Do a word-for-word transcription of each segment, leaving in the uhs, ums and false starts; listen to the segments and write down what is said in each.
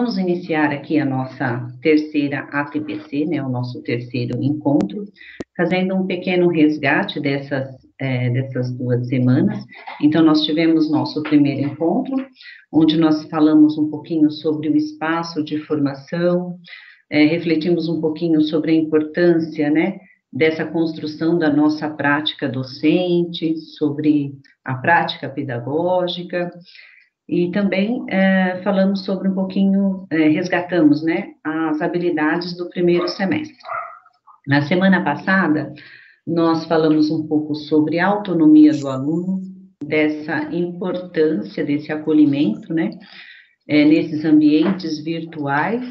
vamos iniciar aqui a nossa terceira A T P C, né, o nosso terceiro encontro, fazendo um pequeno resgate dessas, é, dessas duas semanas. Então, nós tivemos nosso primeiro encontro, onde nós falamos um pouquinho sobre o espaço de formação, é, refletimos um pouquinho sobre a importância, né, dessa construção da nossa prática docente, sobre a prática pedagógica, e também é, falamos sobre um pouquinho, é, resgatamos, né, as habilidades do primeiro semestre. Na semana passada, nós falamos um pouco sobre a autonomia do aluno, dessa importância desse acolhimento, né, é, nesses ambientes virtuais,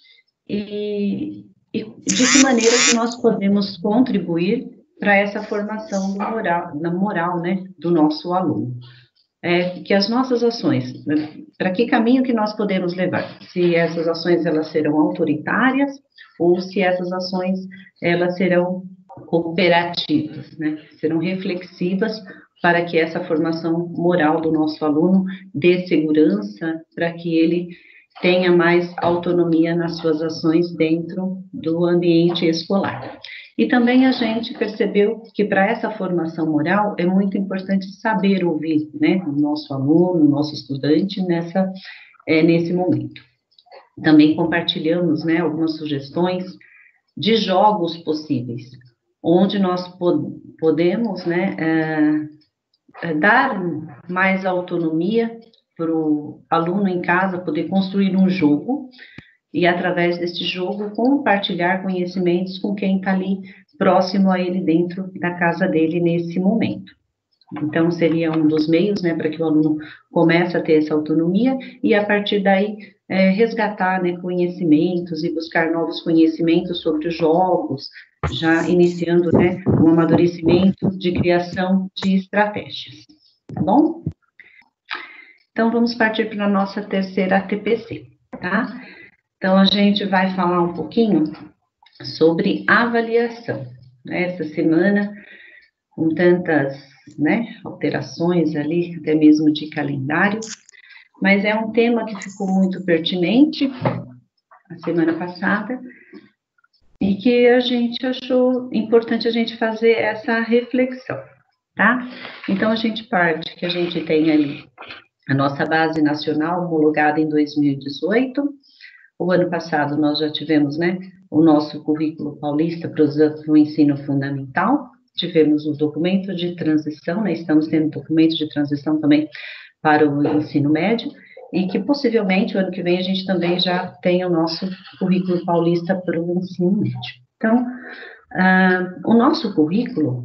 e, e de que maneira que nós podemos contribuir para essa formação do moral, na moral, né, do nosso aluno. É, que as nossas ações, né, para que caminho que nós podemos levar? Se essas ações, elas serão autoritárias, ou se essas ações, elas serão cooperativas, né, serão reflexivas, para que essa formação moral do nosso aluno dê segurança, para que ele tenha mais autonomia nas suas ações dentro do ambiente escolar. E também a gente percebeu que para essa formação moral é muito importante saber ouvir, né, o nosso aluno, o nosso estudante nessa, é, nesse momento. Também compartilhamos, né, algumas sugestões de jogos possíveis, onde nós pod podemos, né, é, dar mais autonomia para o aluno em casa poder construir um jogo, e através desse jogo compartilhar conhecimentos com quem está ali próximo a ele dentro da casa dele nesse momento. Então, seria um dos meios, né, para que o aluno comece a ter essa autonomia, e a partir daí é, resgatar, né, conhecimentos e buscar novos conhecimentos sobre os jogos, já iniciando, né, um amadurecimento de criação de estratégias, tá bom? Então, vamos partir para a nossa terceira A T P C, tá? Então, a gente vai falar um pouquinho sobre avaliação. Essa semana, com tantas, né, alterações ali, até mesmo de calendário, mas é um tema que ficou muito pertinente a semana passada, e que a gente achou importante a gente fazer essa reflexão, tá? Então, a gente parte que a gente tem ali a nossa base nacional homologada em dois mil e dezoito. O ano passado nós já tivemos, né, o nosso currículo paulista para o ensino fundamental, tivemos o documento de transição, né, estamos tendo documento de transição também para o ensino médio, e que possivelmente o ano que vem a gente também já tem o nosso currículo paulista para o ensino médio. Então, ah, o nosso currículo,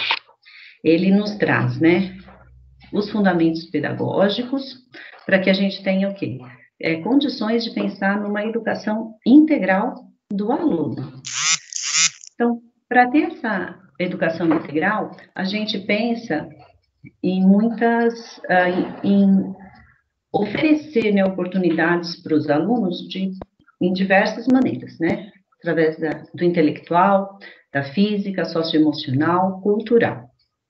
ele nos traz, né, os fundamentos pedagógicos, para que a gente tenha o quê? É, condições de pensar numa educação integral do aluno. Então, para ter essa educação integral, a gente pensa em muitas, uh, em oferecer, né, oportunidades para os alunos de, em diversas maneiras, né? Através da, do intelectual, da física, socioemocional, cultural.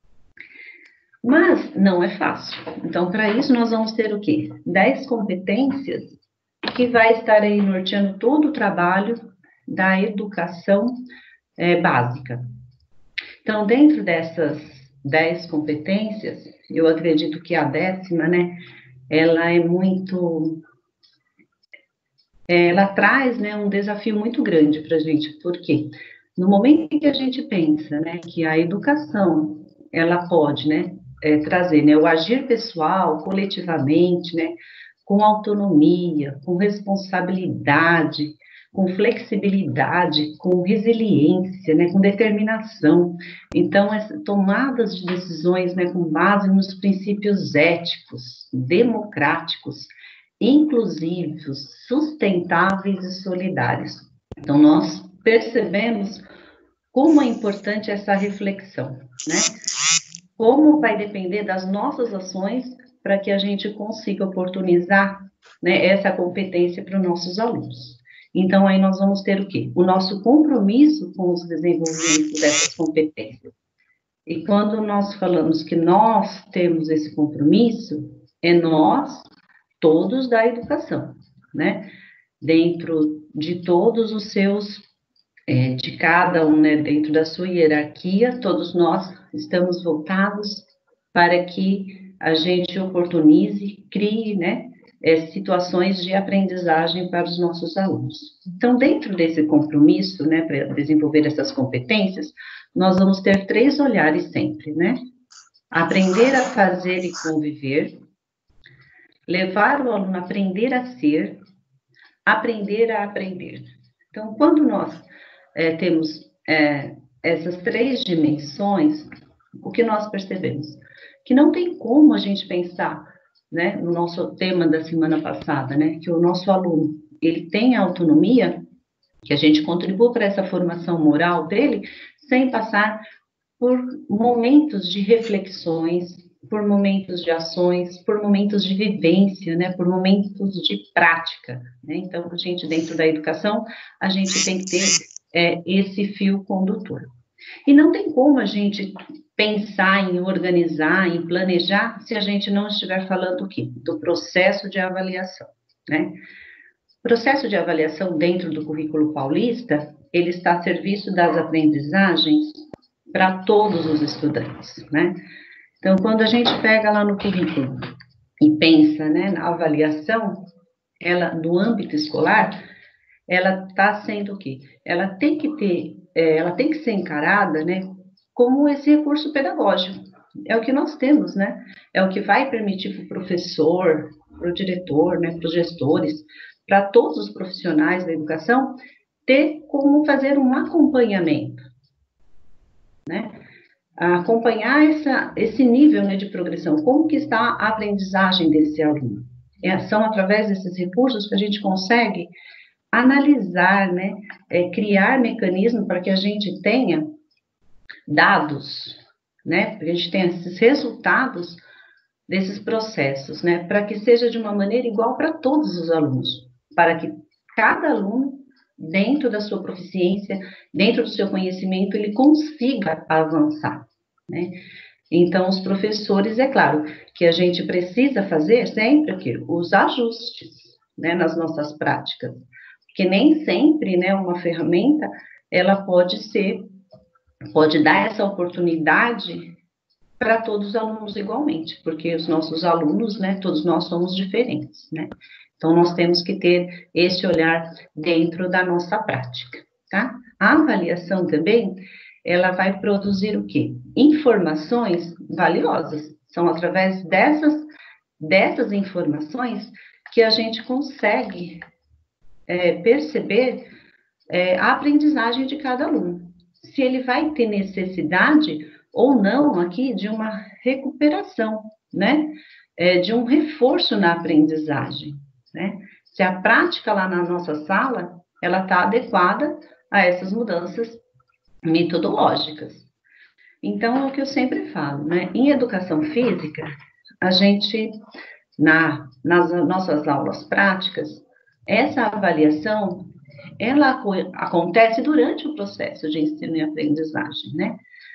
Mas não é fácil. Então, para isso, nós vamos ter o quê? dez competências que vai estar aí norteando todo o trabalho da educação é, básica. Então, dentro dessas dez competências, eu acredito que a décima, né, ela é muito... Ela traz, né, um desafio muito grande para a gente. Por quê? No momento em que a gente pensa, né, que a educação, ela pode, né, É, trazer, né, o agir pessoal, coletivamente, né, com autonomia, com responsabilidade, com flexibilidade, com resiliência, né, com determinação. Então, as tomadas de decisões, né, com base nos princípios éticos, democráticos, inclusivos, sustentáveis e solidários. Então, nós percebemos como é importante essa reflexão, né? Como vai depender das nossas ações para que a gente consiga oportunizar, né, essa competência para os nossos alunos. Então, aí nós vamos ter o quê? O nosso compromisso com os desenvolvimentos dessas competências. E quando nós falamos que nós temos esse compromisso, é nós, todos da educação, né? dentro de todos os seus, é, de cada um, né, dentro da sua hierarquia, todos nós estamos voltados para que a gente oportunize, crie, né, é, situações de aprendizagem para os nossos alunos. Então, dentro desse compromisso, né, para desenvolver essas competências, nós vamos ter três olhares sempre, né? Aprender a fazer e conviver, levar o aluno a aprender a ser, aprender a aprender. Então, quando nós é, temos é, essas três dimensões, o que nós percebemos? Que não tem como a gente pensar, né, no nosso tema da semana passada, né, que o nosso aluno, ele tem autonomia, que a gente contribua para essa formação moral dele, sem passar por momentos de reflexões, por momentos de ações, por momentos de vivência, né, por momentos de prática, né? Então, a gente, dentro da educação, a gente tem que ter é, esse fio condutor. E não tem como a gente pensar em organizar, em planejar, se a gente não estiver falando o quê? Do processo de avaliação, né? O processo de avaliação dentro do currículo paulista, ele está a serviço das aprendizagens para todos os estudantes, né? Então, quando a gente pega lá no currículo e pensa, né, na avaliação, ela, no âmbito escolar, ela está sendo o quê? Ela tem que ter, é, ela tem que ser encarada, né, como esse recurso pedagógico. É o que nós temos, né? É o que vai permitir para o professor, para o diretor, né, para os gestores, para todos os profissionais da educação, ter como fazer um acompanhamento, né? Acompanhar essa, esse nível, né, de progressão, como que está a aprendizagem desse aluno. É, são através desses recursos que a gente consegue analisar, né, é, criar mecanismos para que a gente tenha dados, né, para que a gente tenha esses resultados desses processos, né, para que seja de uma maneira igual para todos os alunos, para que cada aluno, dentro da sua proficiência, dentro do seu conhecimento, ele consiga avançar, né? Então, os professores, é claro, que a gente precisa fazer sempre o quê? Os ajustes, né, nas nossas práticas, porque nem sempre, né, uma ferramenta, ela pode ser, pode dar essa oportunidade para todos os alunos igualmente, porque os nossos alunos, né, todos nós somos diferentes, né? Então, nós temos que ter esse olhar dentro da nossa prática, tá? A avaliação também, ela vai produzir o quê? Informações valiosas. São através dessas, dessas informações que a gente consegue é, perceber é, a aprendizagem de cada aluno. Se ele vai ter necessidade ou não aqui de uma recuperação, né? É, de um reforço na aprendizagem, né? Se a prática lá na nossa sala, ela está adequada a essas mudanças metodológicas. Então, é o que eu sempre falo, né? Em educação física, a gente, na, nas nossas aulas práticas, essa avaliação, ela acontece durante o processo de ensino e aprendizagem, né?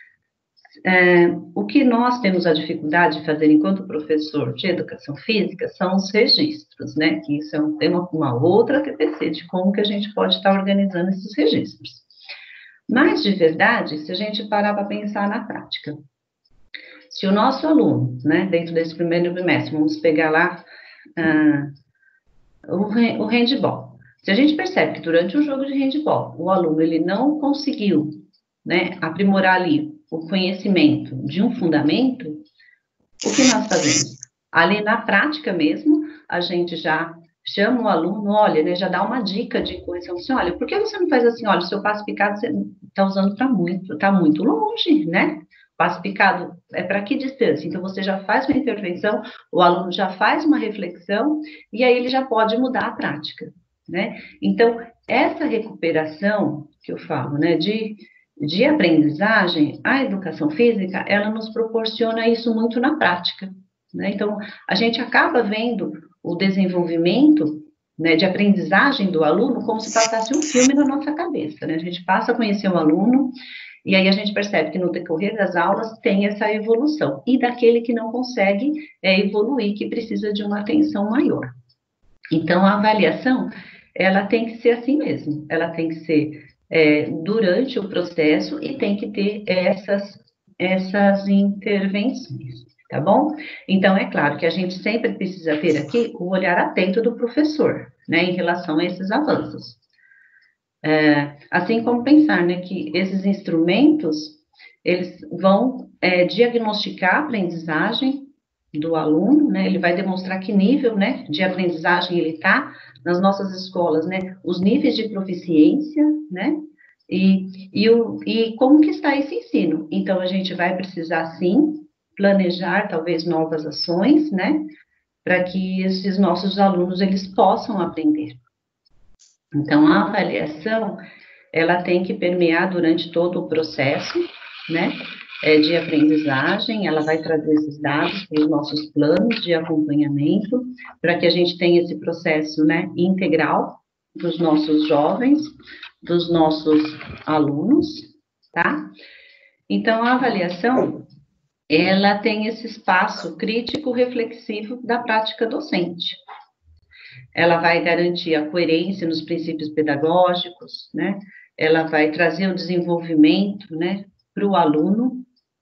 É, o que nós temos a dificuldade de fazer enquanto professor de educação física são os registros, né? Que isso é um tema com uma outra Q P C, de como que a gente pode estar organizando esses registros. Mas, de verdade, se a gente parar para pensar na prática, se o nosso aluno, né, dentro desse primeiro bimestre, vamos pegar lá ah, o, o handball. Se a gente percebe que durante o jogo de handball, o aluno ele não conseguiu, né, aprimorar ali o conhecimento de um fundamento, o que nós fazemos? Ali na prática mesmo, a gente já chama o aluno, olha, né, já dá uma dica de correção, assim, olha, por que você não faz assim, olha, o seu passo picado você está usando para muito, está muito longe, né? Passo picado é para que distância? Então, você já faz uma intervenção, o aluno já faz uma reflexão, e aí ele já pode mudar a prática, né? Então, essa recuperação que eu falo, né, de de aprendizagem, a educação física, ela nos proporciona isso muito na prática, né? Então, a gente acaba vendo o desenvolvimento, né, de aprendizagem do aluno como se passasse um filme na nossa cabeça, né? A gente passa a conhecer o aluno e aí a gente percebe que no decorrer das aulas tem essa evolução, e daquele que não consegue é, evoluir, que precisa de uma atenção maior. Então, a avaliação, ela tem que ser assim mesmo, ela tem que ser é, durante o processo e tem que ter essas, essas intervenções, tá bom? Então, é claro que a gente sempre precisa ter aqui o olhar atento do professor, né, em relação a esses avanços. É, assim como pensar, né, que esses instrumentos, eles vão é, diagnosticar a aprendizagem do aluno, né, ele vai demonstrar que nível, né, de aprendizagem ele está nas nossas escolas, né, os níveis de proficiência, né, e, e, o, e como que está esse ensino. Então, a gente vai precisar, sim, planejar, talvez, novas ações, né, para que esses nossos alunos, eles possam aprender. Então, a avaliação, ela tem que permear durante todo o processo, né, é, de aprendizagem, ela vai trazer esses dados para os nossos planos de acompanhamento, para que a gente tenha esse processo, né, integral dos nossos jovens, dos nossos alunos, tá? Então, a avaliação, ela tem esse espaço crítico reflexivo da prática docente. Ela vai garantir a coerência nos princípios pedagógicos, né? Ela vai trazer o desenvolvimento, né, para o aluno.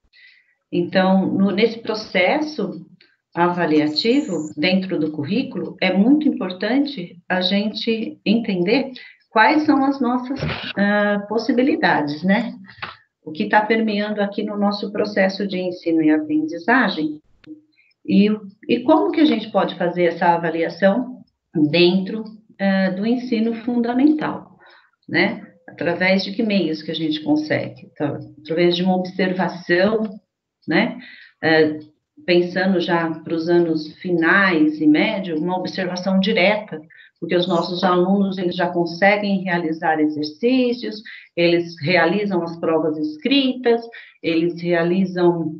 Então, no, nesse processo avaliativo, dentro do currículo, é muito importante a gente entender quais são as nossas uh, possibilidades, né? O que está permeando aqui no nosso processo de ensino e aprendizagem, e, e como que a gente pode fazer essa avaliação dentro uh, do ensino fundamental, né? Através de que meios que a gente consegue? Então, através de uma observação, né? Uh, pensando já para os anos finais e médio, uma observação direta, porque os nossos alunos, eles já conseguem realizar exercícios, eles realizam as provas escritas, eles realizam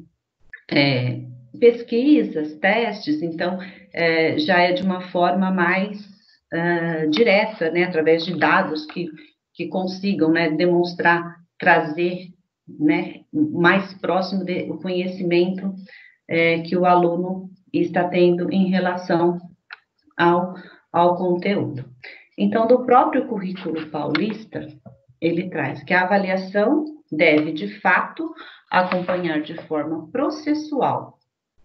é, pesquisas, testes, então, é, já é de uma forma mais uh, direta, né, através de dados que, que consigam, né, demonstrar, trazer, né, mais próximo do de, conhecimento é, que o aluno está tendo em relação ao, ao conteúdo. Então, do próprio currículo paulista, ele traz que a avaliação deve, de fato, acompanhar de forma processual,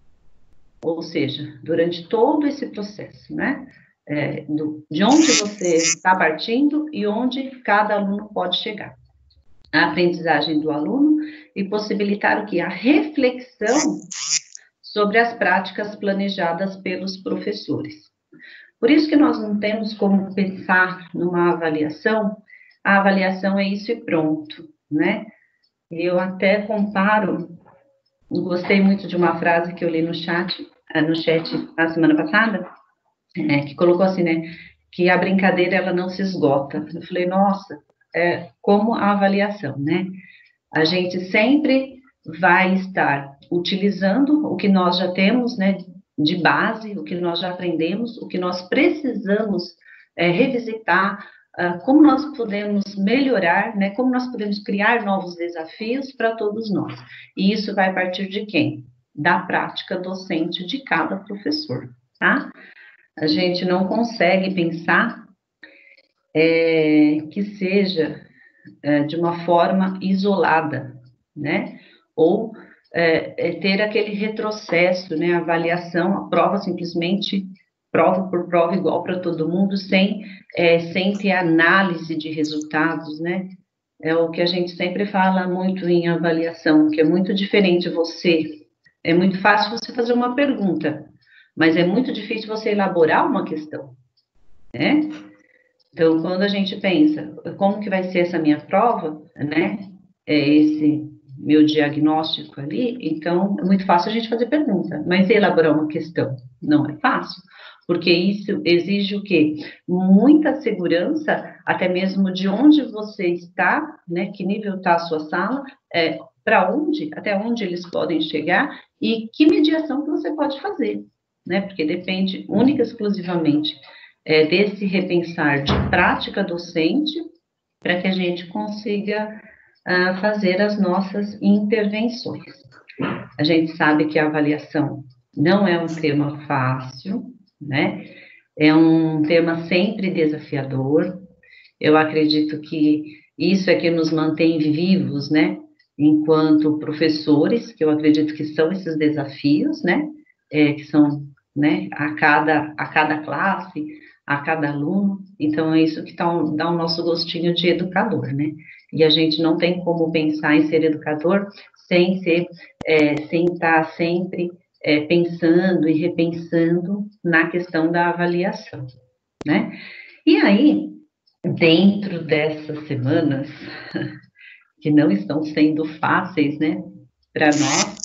ou seja, durante todo esse processo, né? É, do, de onde você está partindo e onde cada aluno pode chegar. A aprendizagem do aluno e possibilitar o que? A reflexão sobre as práticas planejadas pelos professores. Por isso que nós não temos como pensar numa avaliação, a avaliação é isso e pronto, né? Eu até comparo, gostei muito de uma frase que eu li no chat, no chat na semana passada, é, que colocou assim, né, que a brincadeira, ela não se esgota. Eu falei, nossa, é como a avaliação, né? A gente sempre vai estar utilizando o que nós já temos, né, de base, o que nós já aprendemos, o que nós precisamos é, revisitar, uh, como nós podemos melhorar, né, como nós podemos criar novos desafios para todos nós. E isso vai partir de quem? Da prática docente de cada professor, tá? A gente não consegue pensar é, que seja é, de uma forma isolada, né? Ou é, é ter aquele retrocesso, né? A avaliação, a prova simplesmente prova por prova igual para todo mundo, sem, é, sem ter análise de resultados, né? É o que a gente sempre fala muito em avaliação, que é muito diferente você. É muito fácil você fazer uma pergunta, mas é muito difícil você elaborar uma questão, né? Então, quando a gente pensa, como que vai ser essa minha prova, né? É esse meu diagnóstico ali, então é muito fácil a gente fazer pergunta, mas elaborar uma questão não é fácil, porque isso exige o quê? Muita segurança, até mesmo de onde você está, né? Que nível está a sua sala, é, para onde, até onde eles podem chegar e que mediação que você pode fazer, né? Porque depende única e exclusivamente é, desse repensar de prática docente para que a gente consiga uh, fazer as nossas intervenções. A gente sabe que a avaliação não é um tema fácil, né? É um tema sempre desafiador. Eu acredito que isso é que nos mantém vivos, né? Enquanto professores, que eu acredito que são esses desafios, né? É, que são, né? A cada, a cada classe, a cada aluno. Então, é isso que tá, dá o nosso gostinho de educador, né? E a gente não tem como pensar em ser educador sem ser, é, sem estar sempre é, pensando e repensando na questão da avaliação, né? E aí, dentro dessas semanas, que não estão sendo fáceis, né, para nós,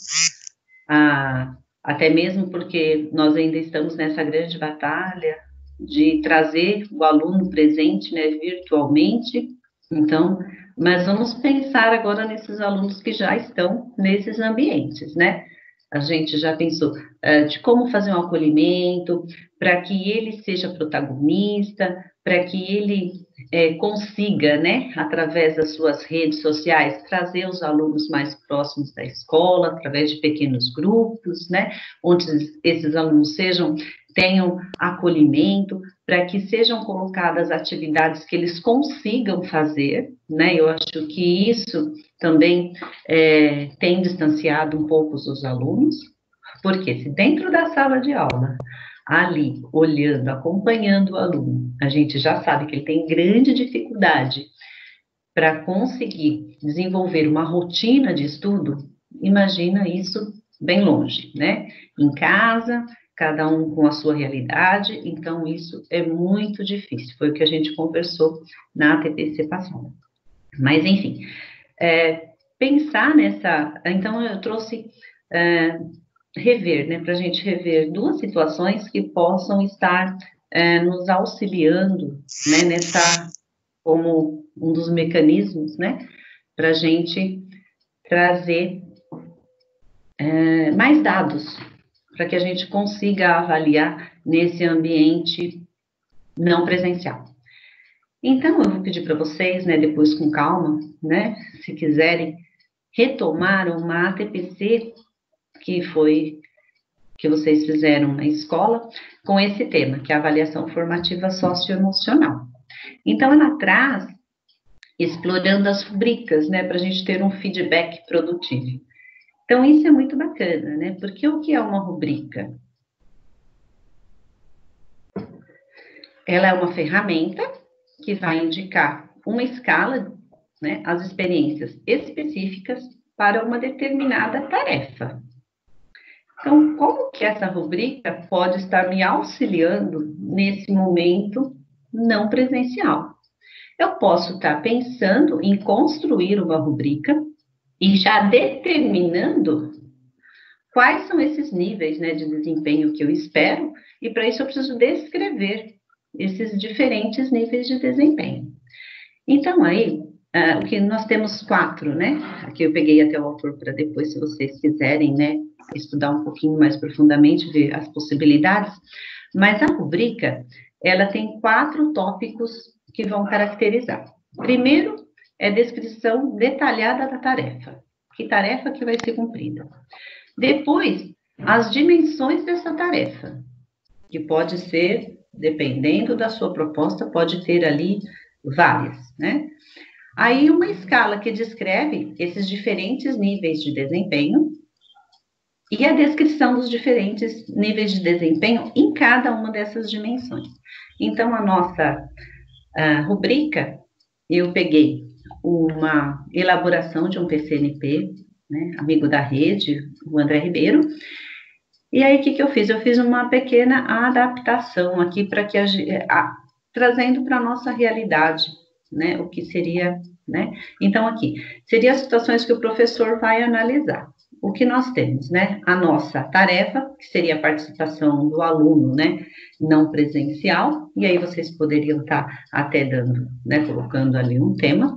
ah, até mesmo porque nós ainda estamos nessa grande batalha de trazer o aluno presente, né, virtualmente, então, mas vamos pensar agora nesses alunos que já estão nesses ambientes, né? A gente já pensou uh, de como fazer um acolhimento, para que ele seja protagonista, para que ele é, consiga, né, através das suas redes sociais, trazer os alunos mais próximos da escola, através de pequenos grupos, né, onde esses alunos sejam, tenham acolhimento, para que sejam colocadas atividades que eles consigam fazer, né, eu acho que isso também é, tem distanciado um pouco os alunos, porque se dentro da sala de aula, ali, olhando, acompanhando o aluno, a gente já sabe que ele tem grande dificuldade para conseguir desenvolver uma rotina de estudo, imagina isso bem longe, né? Em casa, cada um com a sua realidade, então isso é muito difícil, foi o que a gente conversou na T P C passada. Mas, enfim, é, pensar nessa... Então, eu trouxe... É, rever, né, para a gente rever duas situações que possam estar é, nos auxiliando, né, nessa, como um dos mecanismos, né, para a gente trazer é, mais dados, para que a gente consiga avaliar nesse ambiente não presencial. Então, eu vou pedir para vocês, né, depois com calma, né, se quiserem, retomar uma A T P C que foi... que vocês fizeram na escola, com esse tema, que é a avaliação formativa socioemocional. Então, ela traz, explorando as rubricas, né, para a gente ter um feedback produtivo. Então, isso é muito bacana, né, porque o que é uma rubrica? Ela é uma ferramenta que vai indicar uma escala, né, as experiências específicas para uma determinada tarefa. Então, como que essa rubrica pode estar me auxiliando nesse momento não presencial? Eu posso estar pensando em construir uma rubrica e já determinando quais são esses níveis, né, de desempenho que eu espero, e para isso eu preciso descrever esses diferentes níveis de desempenho. Então, aí, uh, o que nós temos quatro, né? Aqui eu peguei até o autor para depois, se vocês quiserem, né, estudar um pouquinho mais profundamente, ver as possibilidades, mas a rubrica, ela tem quatro tópicos que vão caracterizar. Primeiro, é descrição detalhada da tarefa, que tarefa que vai ser cumprida. Depois, as dimensões dessa tarefa, que pode ser, dependendo da sua proposta, pode ter ali várias, né? Aí, uma escala que descreve esses diferentes níveis de desempenho, e a descrição dos diferentes níveis de desempenho em cada uma dessas dimensões. Então, a nossa a rubrica, eu peguei uma elaboração de um P C N P, né, amigo da rede, o André Ribeiro, e aí o que, que eu fiz? Eu fiz uma pequena adaptação aqui para que a, a, trazendo para a nossa realidade, né, o que seria, né? Então, aqui, seriam as situações que o professor vai analisar. O que nós temos, né? A nossa tarefa, que seria a participação do aluno, né? Não presencial, e aí vocês poderiam estar até dando, né? Colocando ali um tema.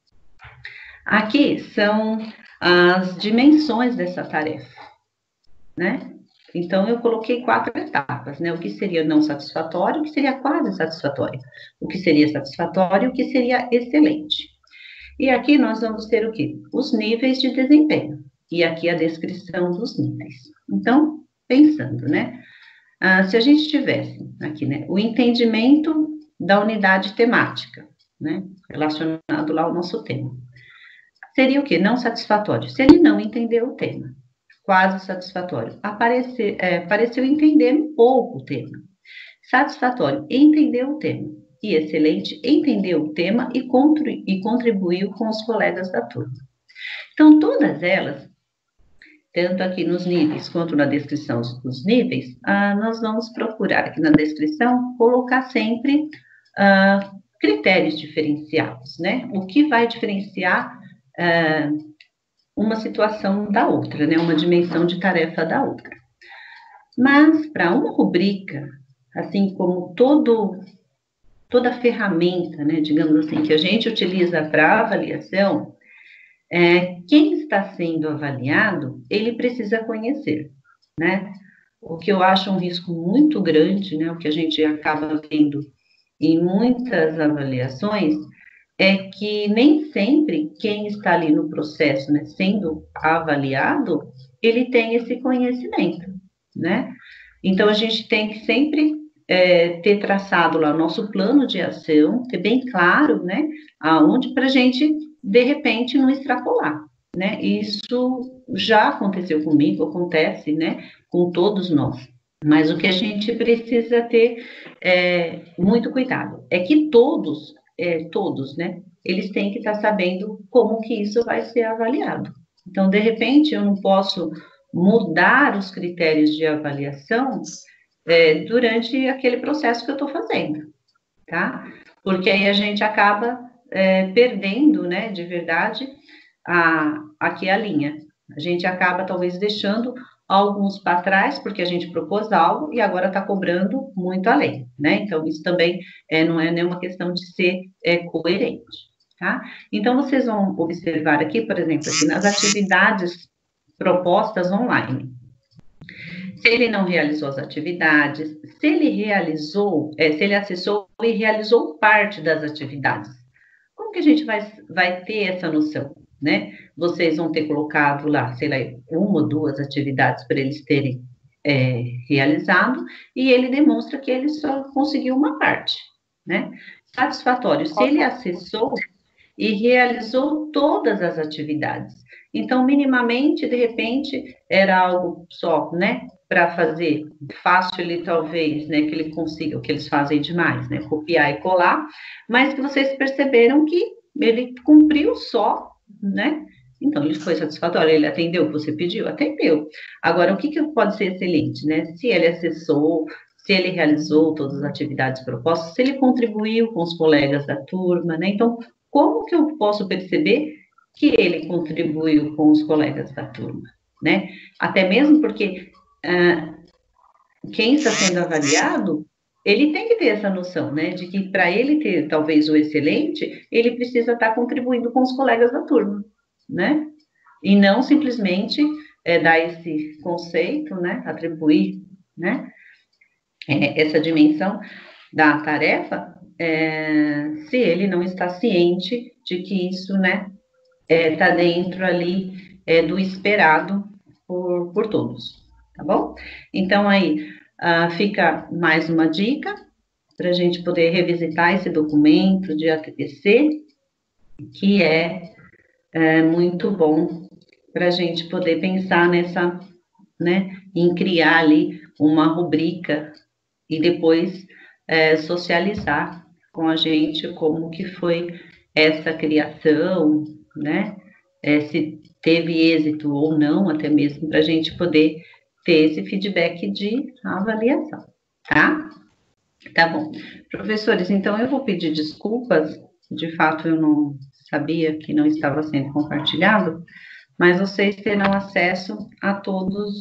Aqui são as dimensões dessa tarefa, né? Então, eu coloquei quatro etapas, né? O que seria não satisfatório, o que seria quase satisfatório, o que seria satisfatório, o que seria excelente. E aqui nós vamos ter o quê? Os níveis de desempenho. E aqui a descrição dos níveis. Então, pensando, né? Ah, se a gente tivesse aqui, né? O entendimento da unidade temática, né? Relacionado lá ao nosso tema. Seria o quê? Não satisfatório. Se ele não entendeu o tema. Quase satisfatório. Aparecer, é, pareceu entender um pouco o tema. Satisfatório, entendeu o tema. E excelente, entendeu o tema e, contri e contribuiu com os colegas da turma. Então, todas elas, tanto aqui nos níveis quanto na descrição dos níveis, ah, nós vamos procurar aqui na descrição colocar sempre ah, critérios diferenciados, né? O que vai diferenciar ah, uma situação da outra, né? Uma dimensão de tarefa da outra. Mas, para uma rubrica, assim como todo, toda ferramenta, né, digamos assim, que a gente utiliza para avaliação, é, quem está sendo avaliado, ele precisa conhecer, né? O que eu acho um risco muito grande, né, o que a gente acaba vendo em muitas avaliações, é que nem sempre quem está ali no processo, né, sendo avaliado, ele tem esse conhecimento, né? Então, a gente tem que sempre é, ter traçado lá o nosso plano de ação, ter bem claro, né, aonde para a gente, de repente, não extrapolar, né? Isso já aconteceu comigo, acontece, né, com todos nós. Mas o que a gente precisa ter é, muito cuidado é que todos, é, todos, né, eles têm que estar sabendo como que isso vai ser avaliado. Então, de repente, eu não posso mudar os critérios de avaliação é, durante aquele processo que eu estou fazendo, tá? Porque aí a gente acaba é, perdendo, né, de verdade, a, aqui a linha. A gente acaba, talvez, deixando alguns para trás, porque a gente propôs algo e agora está cobrando muito além, né? Então, isso também é, não é nenhuma questão de ser é, coerente, tá? Então, vocês vão observar aqui, por exemplo, aqui nas atividades propostas online. Se ele não realizou as atividades, se ele realizou, é, se ele acessou e realizou parte das atividades, como que a gente vai, vai ter essa noção, né? Vocês vão ter colocado lá, sei lá, uma ou duas atividades para eles terem é, realizado, e ele demonstra que ele só conseguiu uma parte, né? Satisfatório, se ele acessou e realizou todas as atividades. Então, minimamente, de repente, era algo só, né, para fazer fácil ele talvez, né, que ele consiga, o que eles fazem demais, né, copiar e colar, mas que vocês perceberam que ele cumpriu só, né, então ele foi satisfatório, ele atendeu o que você pediu? Atendeu. Agora, o que, que pode ser excelente, né, se ele acessou, se ele realizou todas as atividades propostas, se ele contribuiu com os colegas da turma, né, então, como que eu posso perceber que ele contribuiu com os colegas da turma, né? Até mesmo porque ah, quem está sendo avaliado, ele tem que ter essa noção, né? De que para ele ter talvez o excelente, ele precisa estar contribuindo com os colegas da turma, né? E não simplesmente é, dar esse conceito, né? Atribuir, né? É, essa dimensão da tarefa, é, se ele não está ciente de que isso, né, está é, dentro ali é, do esperado por, por todos, tá bom? Então, aí, ah, fica mais uma dica para a gente poder revisitar esse documento de A T P C, que é, é muito bom para a gente poder pensar nessa, né, em criar ali uma rubrica e depois é, socializar com a gente como que foi essa criação, né? É, se teve êxito ou não, até mesmo para a gente poder ter esse feedback de avaliação, tá? Tá bom. Professores, então eu vou pedir desculpas, de fato eu não sabia que não estava sendo compartilhado, mas vocês terão acesso a todos,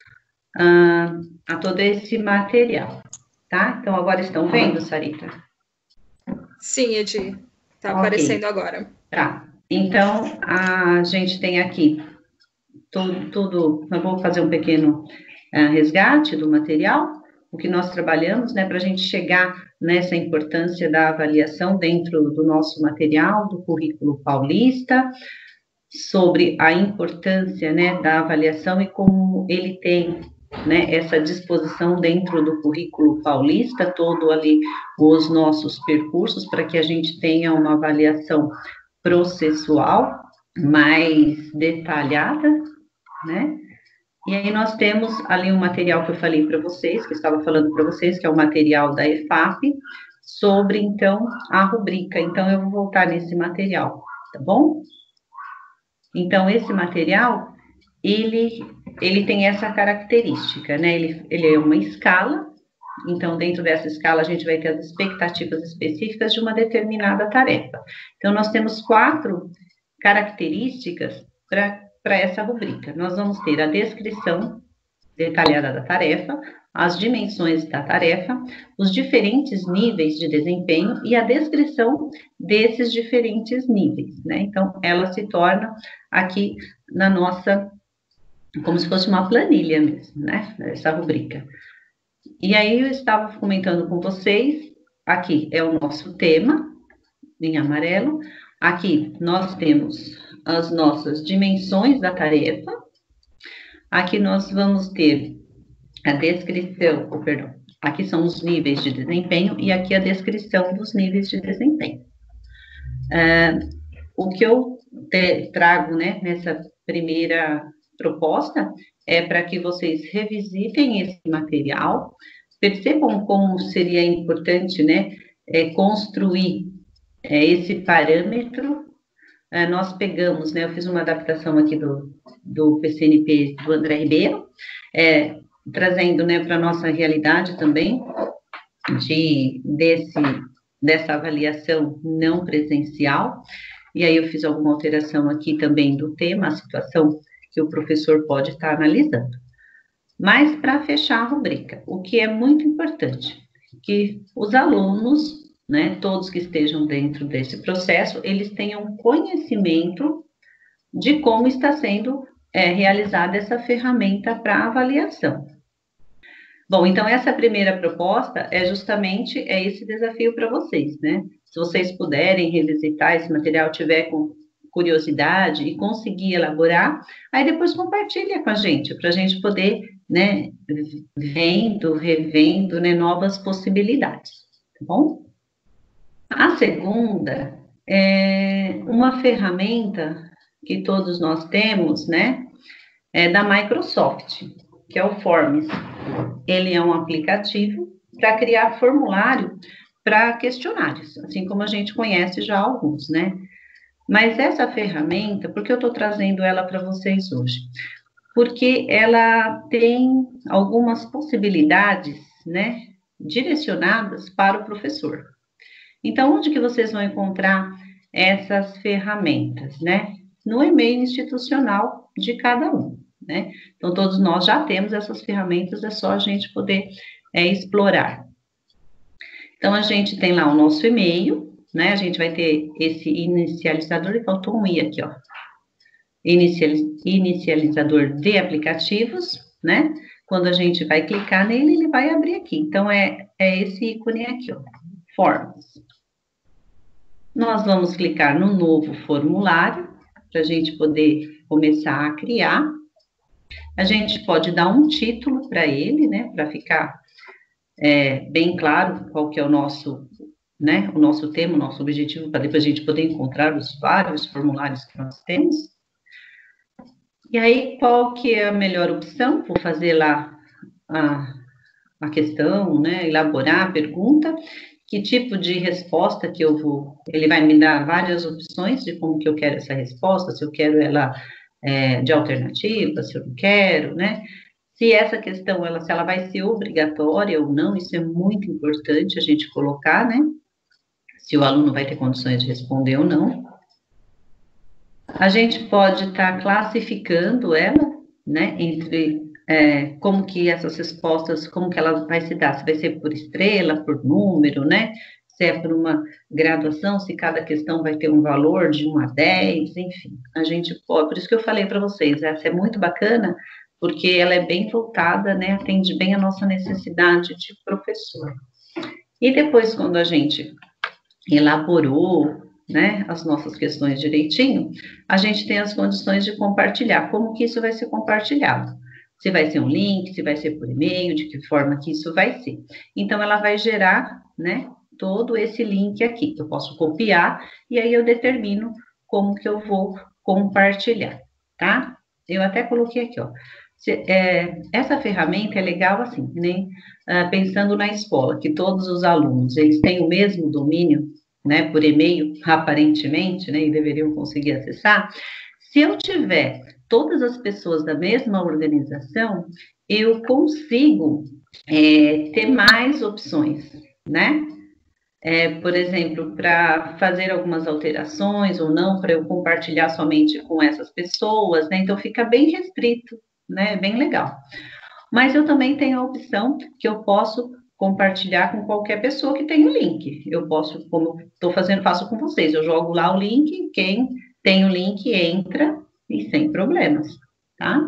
a, a todo esse material. Tá? Então, agora estão vendo, Sarita? Sim, Edi. Está okay. Aparecendo agora. Tá. Então, a gente tem aqui tudo, tudo eu vou fazer um pequeno uh, resgate do material, o que nós trabalhamos, né, para a gente chegar nessa importância da avaliação dentro do nosso material, do currículo paulista, sobre a importância, né, da avaliação e como ele tem né, essa disposição dentro do currículo paulista, todo ali os nossos percursos, para que a gente tenha uma avaliação processual mais detalhada, né? E aí nós temos ali um material que eu falei para vocês, que eu estava falando para vocês, que é o material da E F A P, sobre, então, a rubrica. Então, eu vou voltar nesse material, tá bom? Então, esse material, ele, ele tem essa característica, né? Ele, ele é uma escala, então, dentro dessa escala, a gente vai ter as expectativas específicas de uma determinada tarefa. Então, nós temos quatro características para para essa rubrica. Nós vamos ter a descrição detalhada da tarefa, as dimensões da tarefa, os diferentes níveis de desempenho e a descrição desses diferentes níveis, né? Então, ela se torna aqui na nossa, como se fosse uma planilha mesmo, né? Essa rubrica. E aí, eu estava comentando com vocês, aqui é o nosso tema, em amarelo, aqui nós temos as nossas dimensões da tarefa. Aqui nós vamos ter a descrição, oh, perdão, aqui são os níveis de desempenho e aqui a descrição dos níveis de desempenho. Uh, o que eu te, trago, né, nessa primeira proposta é para que vocês revisitem esse material, percebam como seria importante, né, é, construir é, esse parâmetro. Uh, nós pegamos, né, eu fiz uma adaptação aqui do, do P C N P do André Ribeiro, é, trazendo, né, para a nossa realidade também, de, desse, dessa avaliação não presencial, e aí eu fiz alguma alteração aqui também do tema, a situação que o professor pode estar analisando. Mas, para fechar a rubrica, o que é muito importante, que os alunos, né, todos que estejam dentro desse processo, eles tenham conhecimento de como está sendo é, realizada essa ferramenta para avaliação. Bom, então essa primeira proposta é justamente é esse desafio para vocês, né? Se vocês puderem revisitar esse material, tiver com curiosidade e conseguir elaborar, aí depois compartilha com a gente, para a gente poder, né, vendo, revendo, né, novas possibilidades, tá bom? A segunda é uma ferramenta que todos nós temos, né, é da Microsoft, que é o Forms. Ele é um aplicativo para criar formulário para questionários, assim como a gente conhece já alguns, né? Mas essa ferramenta, por que eu estou trazendo ela para vocês hoje? Porque ela tem algumas possibilidades, né, direcionadas para o professor. Então, onde que vocês vão encontrar essas ferramentas, né? No e-mail institucional de cada um, né? Então, todos nós já temos essas ferramentas, é só a gente poder é, explorar. Então, a gente tem lá o nosso e-mail, né? A gente vai ter esse inicializador, e faltou um i aqui, ó. Inicializador de aplicativos, né? Quando a gente vai clicar nele, ele vai abrir aqui. Então, é, é esse ícone aqui, ó, Forms. Nós vamos clicar no novo formulário, para a gente poder começar a criar. A gente pode dar um título para ele, né, para ficar é, bem claro qual que é o nosso, né, o nosso tema, o nosso objetivo, para depois a gente poder encontrar os vários formulários que nós temos. E aí, qual que é a melhor opção? Vou fazer lá a, a questão, né, elaborar a pergunta. Que tipo de resposta que eu vou... Ele vai me dar várias opções de como que eu quero essa resposta, se eu quero ela é, de alternativa, se eu não quero, né? Se essa questão, ela, se ela vai ser obrigatória ou não, isso é muito importante a gente colocar, né? Se o aluno vai ter condições de responder ou não. A gente pode estar classificando ela, né, entre... É, como que essas respostas, como que ela vai se dar, se vai ser por estrela, por número, né, se é por uma graduação, se cada questão vai ter um valor de um a dez, enfim, a gente pode, por isso que eu falei para vocês, essa é muito bacana, porque ela é bem voltada, né, atende bem a nossa necessidade de professor. E depois, quando a gente elaborou, né, as nossas questões direitinho, a gente tem as condições de compartilhar, como que isso vai ser compartilhado? se vai ser um link, se vai ser por e-mail, de que forma que isso vai ser. Então, ela vai gerar, né, todo esse link aqui. Eu posso copiar e aí eu determino como que eu vou compartilhar, tá? Eu até coloquei aqui, ó. Se, é, essa ferramenta é legal assim, né? Ah, pensando na escola, que todos os alunos, eles têm o mesmo domínio, né, por e-mail, aparentemente, né, e deveriam conseguir acessar. Se eu tiver todas as pessoas da mesma organização, eu consigo é, ter mais opções, né? É, por exemplo, para fazer algumas alterações ou não, para eu compartilhar somente com essas pessoas, né? Então fica bem restrito, né? Bem legal. Mas eu também tenho a opção que eu posso compartilhar com qualquer pessoa que tenha o link. Eu posso, como estou fazendo, faço com vocês, eu jogo lá o link, quem tem o link entra e sem problemas, tá?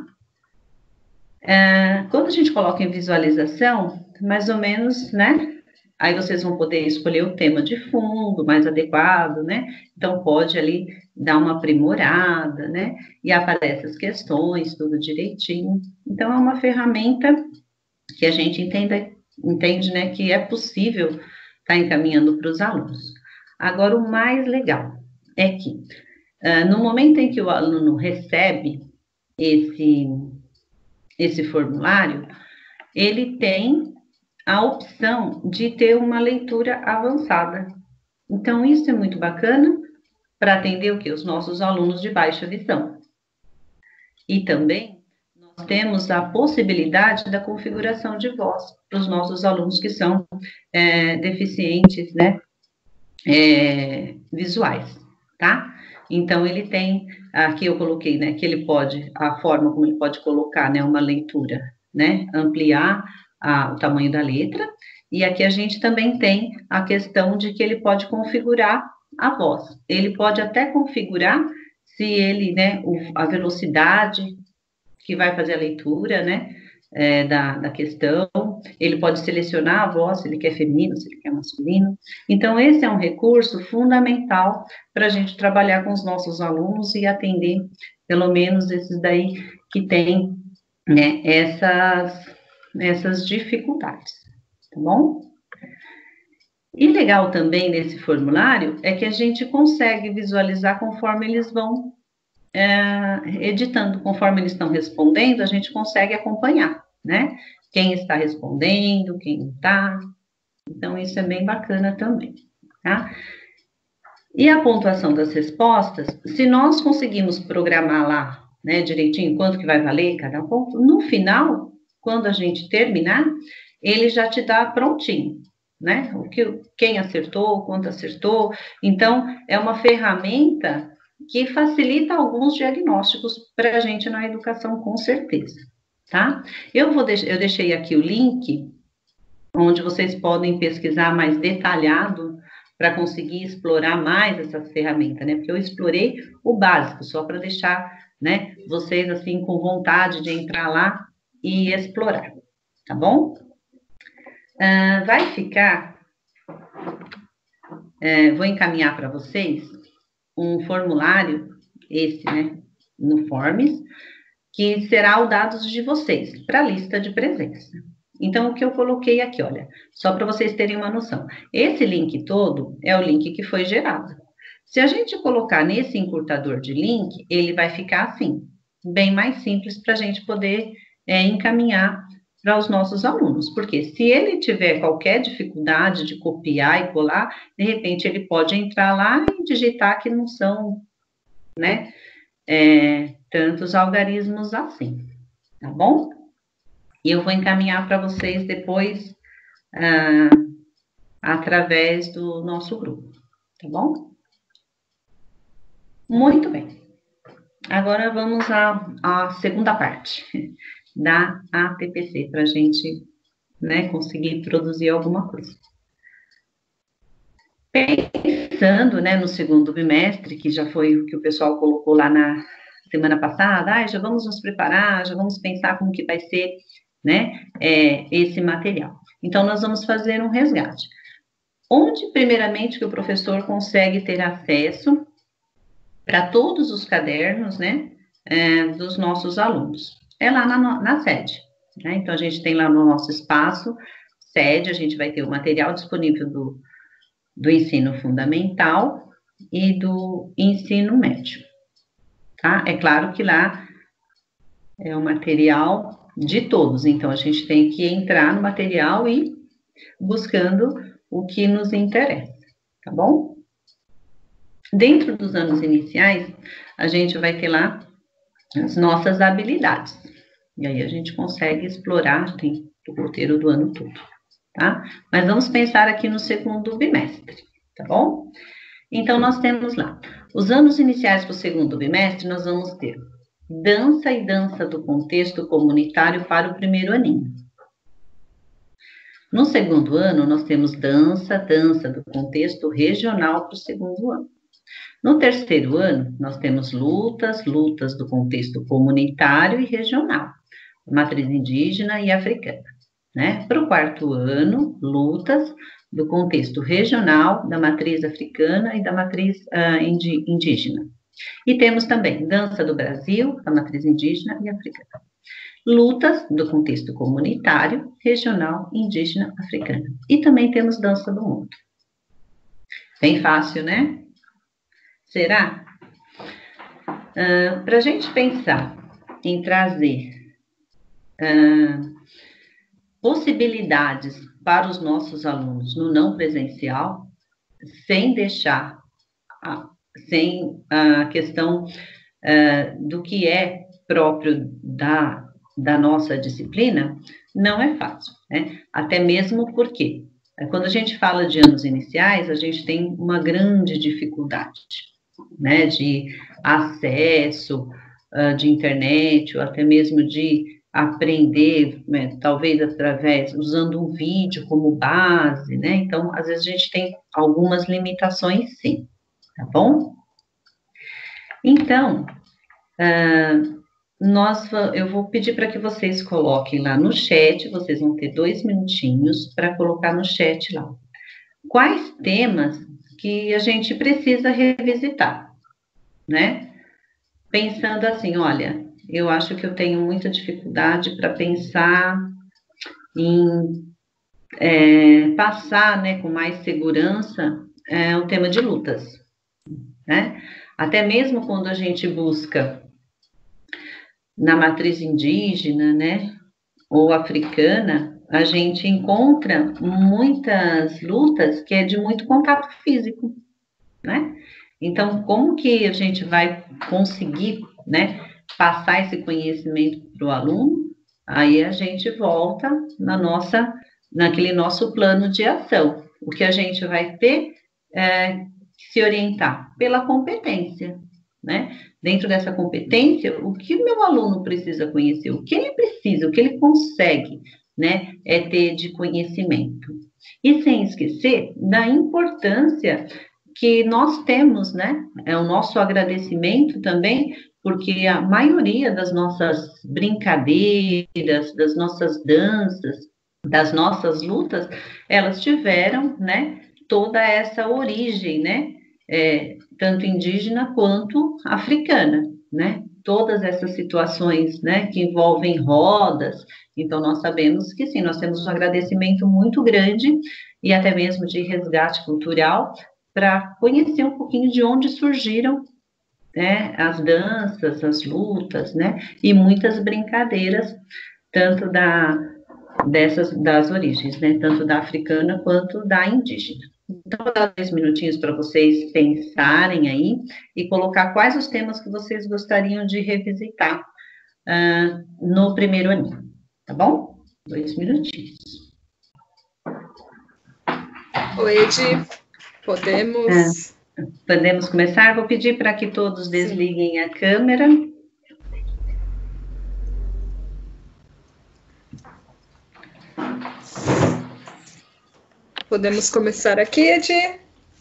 É, quando a gente coloca em visualização, mais ou menos, né? Aí vocês vão poder escolher o tema de fundo mais adequado, né? Então, pode ali dar uma aprimorada, né? E aparece as questões, tudo direitinho. Então, é uma ferramenta que a gente entenda, entende, né? Que é possível estar tá encaminhando para os alunos. Agora, o mais legal é que, uh, no momento em que o aluno recebe esse, esse formulário, ele tem a opção de ter uma leitura avançada. Então, isso é muito bacana para atender o que? Os nossos alunos de baixa visão. E também nós temos a possibilidade da configuração de voz para os nossos alunos que são é, deficientes, né, é, visuais, tá? Então, ele tem, aqui eu coloquei, né, que ele pode, a forma como ele pode colocar, né, uma leitura, né, ampliar a, o tamanho da letra, e aqui a gente também tem a questão de que ele pode configurar a voz. Ele pode até configurar se ele, né, o, a velocidade que vai fazer a leitura, né, é, da, da questão, ele pode selecionar a voz, se ele quer feminino, se ele quer masculino. Então, esse é um recurso fundamental para a gente trabalhar com os nossos alunos e atender, pelo menos, esses daí que têm, né, essas, essas dificuldades, tá bom? E legal também nesse formulário é que a gente consegue visualizar conforme eles vão é, editando, conforme eles estão respondendo, a gente consegue acompanhar, né? Quem está respondendo, quem não está. Então, isso é bem bacana também, tá? E a pontuação das respostas, se nós conseguimos programar lá, né, direitinho, quanto que vai valer cada ponto, no final, quando a gente terminar, ele já te dá prontinho, né? O que, quem acertou, quanto acertou. Então, é uma ferramenta que facilita alguns diagnósticos para a gente na educação, com certeza, tá? Eu, vou deix eu deixei aqui o link, onde vocês podem pesquisar mais detalhado para conseguir explorar mais essas ferramentas, né? Porque eu explorei o básico, só para deixar, né, vocês, assim, com vontade de entrar lá e explorar, tá bom? Uh, vai ficar, uh, vou encaminhar para vocês um formulário, esse, né, no Forms, que será o dados de vocês, para a lista de presença. Então, o que eu coloquei aqui, olha, só para vocês terem uma noção. Esse link todo é o link que foi gerado. Se a gente colocar nesse encurtador de link, ele vai ficar assim, bem mais simples para a gente poder é, encaminhar para os nossos alunos. Porque se ele tiver qualquer dificuldade de copiar e colar, de repente ele pode entrar lá e digitar que não são, né, é, tantos algarismos assim, tá bom? E eu vou encaminhar para vocês depois, ah, através do nosso grupo, tá bom? Muito bem. Agora vamos à, à segunda parte da A T P C, para a gente, né, conseguir produzir alguma coisa. Pensando, né, no segundo bimestre, que já foi o que o pessoal colocou lá na semana passada, ah, já vamos nos preparar, já vamos pensar como que vai ser, né, é, esse material. Então, nós vamos fazer um resgate. Onde, primeiramente, que o professor consegue ter acesso para todos os cadernos, né, é, dos nossos alunos? é lá na, na sede, né? Então, a gente tem lá no nosso espaço, sede, a gente vai ter o material disponível do, do ensino fundamental e do ensino médio, tá? É claro que lá é o material de todos, então a gente tem que entrar no material e buscando o que nos interessa, tá bom? Dentro dos anos iniciais, a gente vai ter lá as nossas habilidades, e aí a gente consegue explorar, tem o roteiro do ano todo, tá? Mas vamos pensar aqui no segundo bimestre, tá bom? Então, nós temos lá, os anos iniciais para o segundo bimestre, nós vamos ter dança e dança do contexto comunitário para o primeiro aninho. No segundo ano, nós temos dança, dança do contexto regional para o segundo ano. No terceiro ano, nós temos lutas, lutas do contexto comunitário e regional, matriz indígena e africana, né? Para o quarto ano, lutas do contexto regional, da matriz africana e da matriz uh, indígena. E temos também dança do Brasil, da matriz indígena e africana. Lutas do contexto comunitário, regional, indígena, africana. E também temos dança do mundo. Bem fácil, né? Será? Uh, Para a gente pensar em trazer uh, possibilidades para os nossos alunos no não presencial, sem deixar, a, sem a questão uh, do que é próprio da, da nossa disciplina, não é fácil, né? Até mesmo porque, quando a gente fala de anos iniciais, a gente tem uma grande dificuldade, né, de acesso uh, de internet, ou até mesmo de aprender, né, talvez através, usando um vídeo como base, né, então, às vezes a gente tem algumas limitações, sim, tá bom? Então, uh, nós, eu vou pedir para que vocês coloquem lá no chat, vocês vão ter dois minutinhos para colocar no chat lá, quais temas que a gente precisa revisitar, né? Pensando assim, olha, eu acho que eu tenho muita dificuldade para pensar em é, passar, né, com mais segurança é, o tema de lutas, né? Até mesmo quando a gente busca na matriz indígena, né, ou africana, a gente encontra muitas lutas que é de muito contato físico, né? Então, como que a gente vai conseguir, né, passar esse conhecimento para o aluno? Aí a gente volta na nossa, naquele nosso plano de ação. O que a gente vai ter é se orientar pela competência, né? Dentro dessa competência, o que o meu aluno precisa conhecer, o que ele precisa, o que ele consegue, né, é ter de conhecimento. E sem esquecer da importância que nós temos, né, é o nosso agradecimento também, porque a maioria das nossas brincadeiras, das nossas danças, das nossas lutas, elas tiveram, né, toda essa origem, né, é, tanto indígena quanto africana, né, todas essas situações, né, que envolvem rodas, então nós sabemos que sim, nós temos um agradecimento muito grande e até mesmo de resgate cultural, para conhecer um pouquinho de onde surgiram, né, as danças, as lutas, né, e muitas brincadeiras, tanto da, dessas, das origens, né, tanto da africana quanto da indígena. Então, vou dar dois minutinhos para vocês pensarem aí e colocar quais os temas que vocês gostariam de revisitar uh, no primeiro ano, tá bom? Dois minutinhos. Oi, Edi. Podemos... É, podemos começar? Vou pedir para que todos desliguem a câmera. Podemos começar aqui, Edi?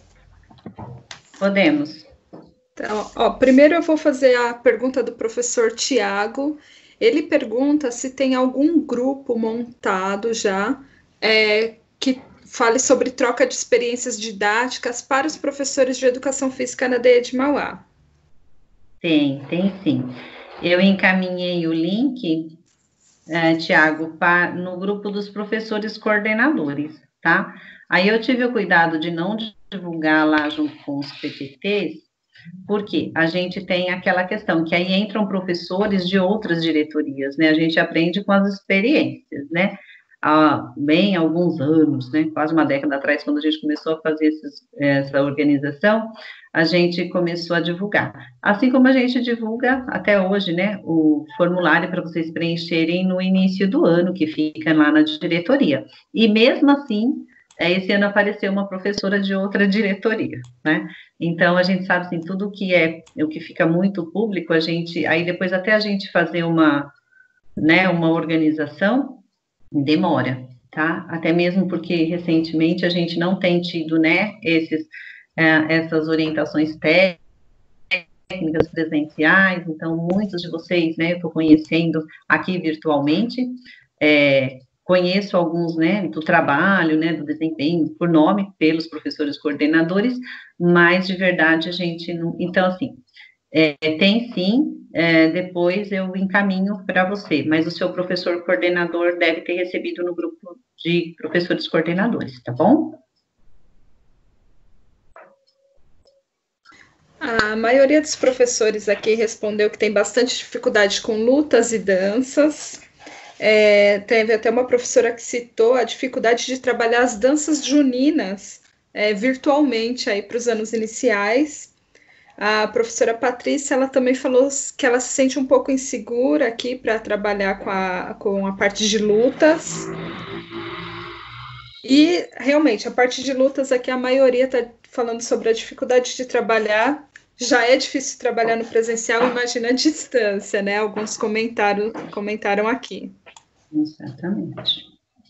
Podemos. Então, ó, primeiro eu vou fazer a pergunta do professor Tiago. Ele pergunta se tem algum grupo montado já é, que fale sobre troca de experiências didáticas para os professores de educação física na D E de Mauá. Tem, tem sim. eu encaminhei o link, é, Tiago, no grupo dos professores coordenadores, tá? Aí eu tive o cuidado de não divulgar lá junto com os P P Ts, porque a gente tem aquela questão, que aí entram professores de outras diretorias, né? A gente aprende com as experiências, né? Há bem alguns anos, né? Quase uma década atrás, quando a gente começou a fazer esses, essa organização, a gente começou a divulgar. Assim como a gente divulga até hoje, né? O formulário para vocês preencherem no início do ano, que fica lá na diretoria. E mesmo assim, esse ano apareceu uma professora de outra diretoria, né? Então, a gente sabe, assim, tudo que é, o que fica muito público, a gente, aí depois até a gente fazer uma, né, uma organização, demora, tá? Até mesmo porque, recentemente, a gente não tem tido, né, esses, é, essas orientações técnicas presenciais, então, muitos de vocês, né, eu estou conhecendo aqui virtualmente, é, conheço alguns, né, do trabalho, né, do desempenho, por nome, pelos professores coordenadores, mas, de verdade, a gente não... Então, assim, é, tem sim, é, depois eu encaminho para você, mas o seu professor coordenador deve ter recebido no grupo de professores coordenadores, tá bom? A maioria dos professores aqui respondeu que tem bastante dificuldade com lutas e danças. É, teve até uma professora que citou a dificuldade de trabalhar as danças juninas é, virtualmente aí para os anos iniciais. A professora Patrícia, ela também falou que ela se sente um pouco insegura aqui para trabalhar com a, com a parte de lutas. E, realmente, a parte de lutas aqui, a maioria está falando sobre a dificuldade de trabalhar. Já é difícil trabalhar no presencial, imagina a distância, né? Alguns comentaram, comentaram aqui. Exatamente.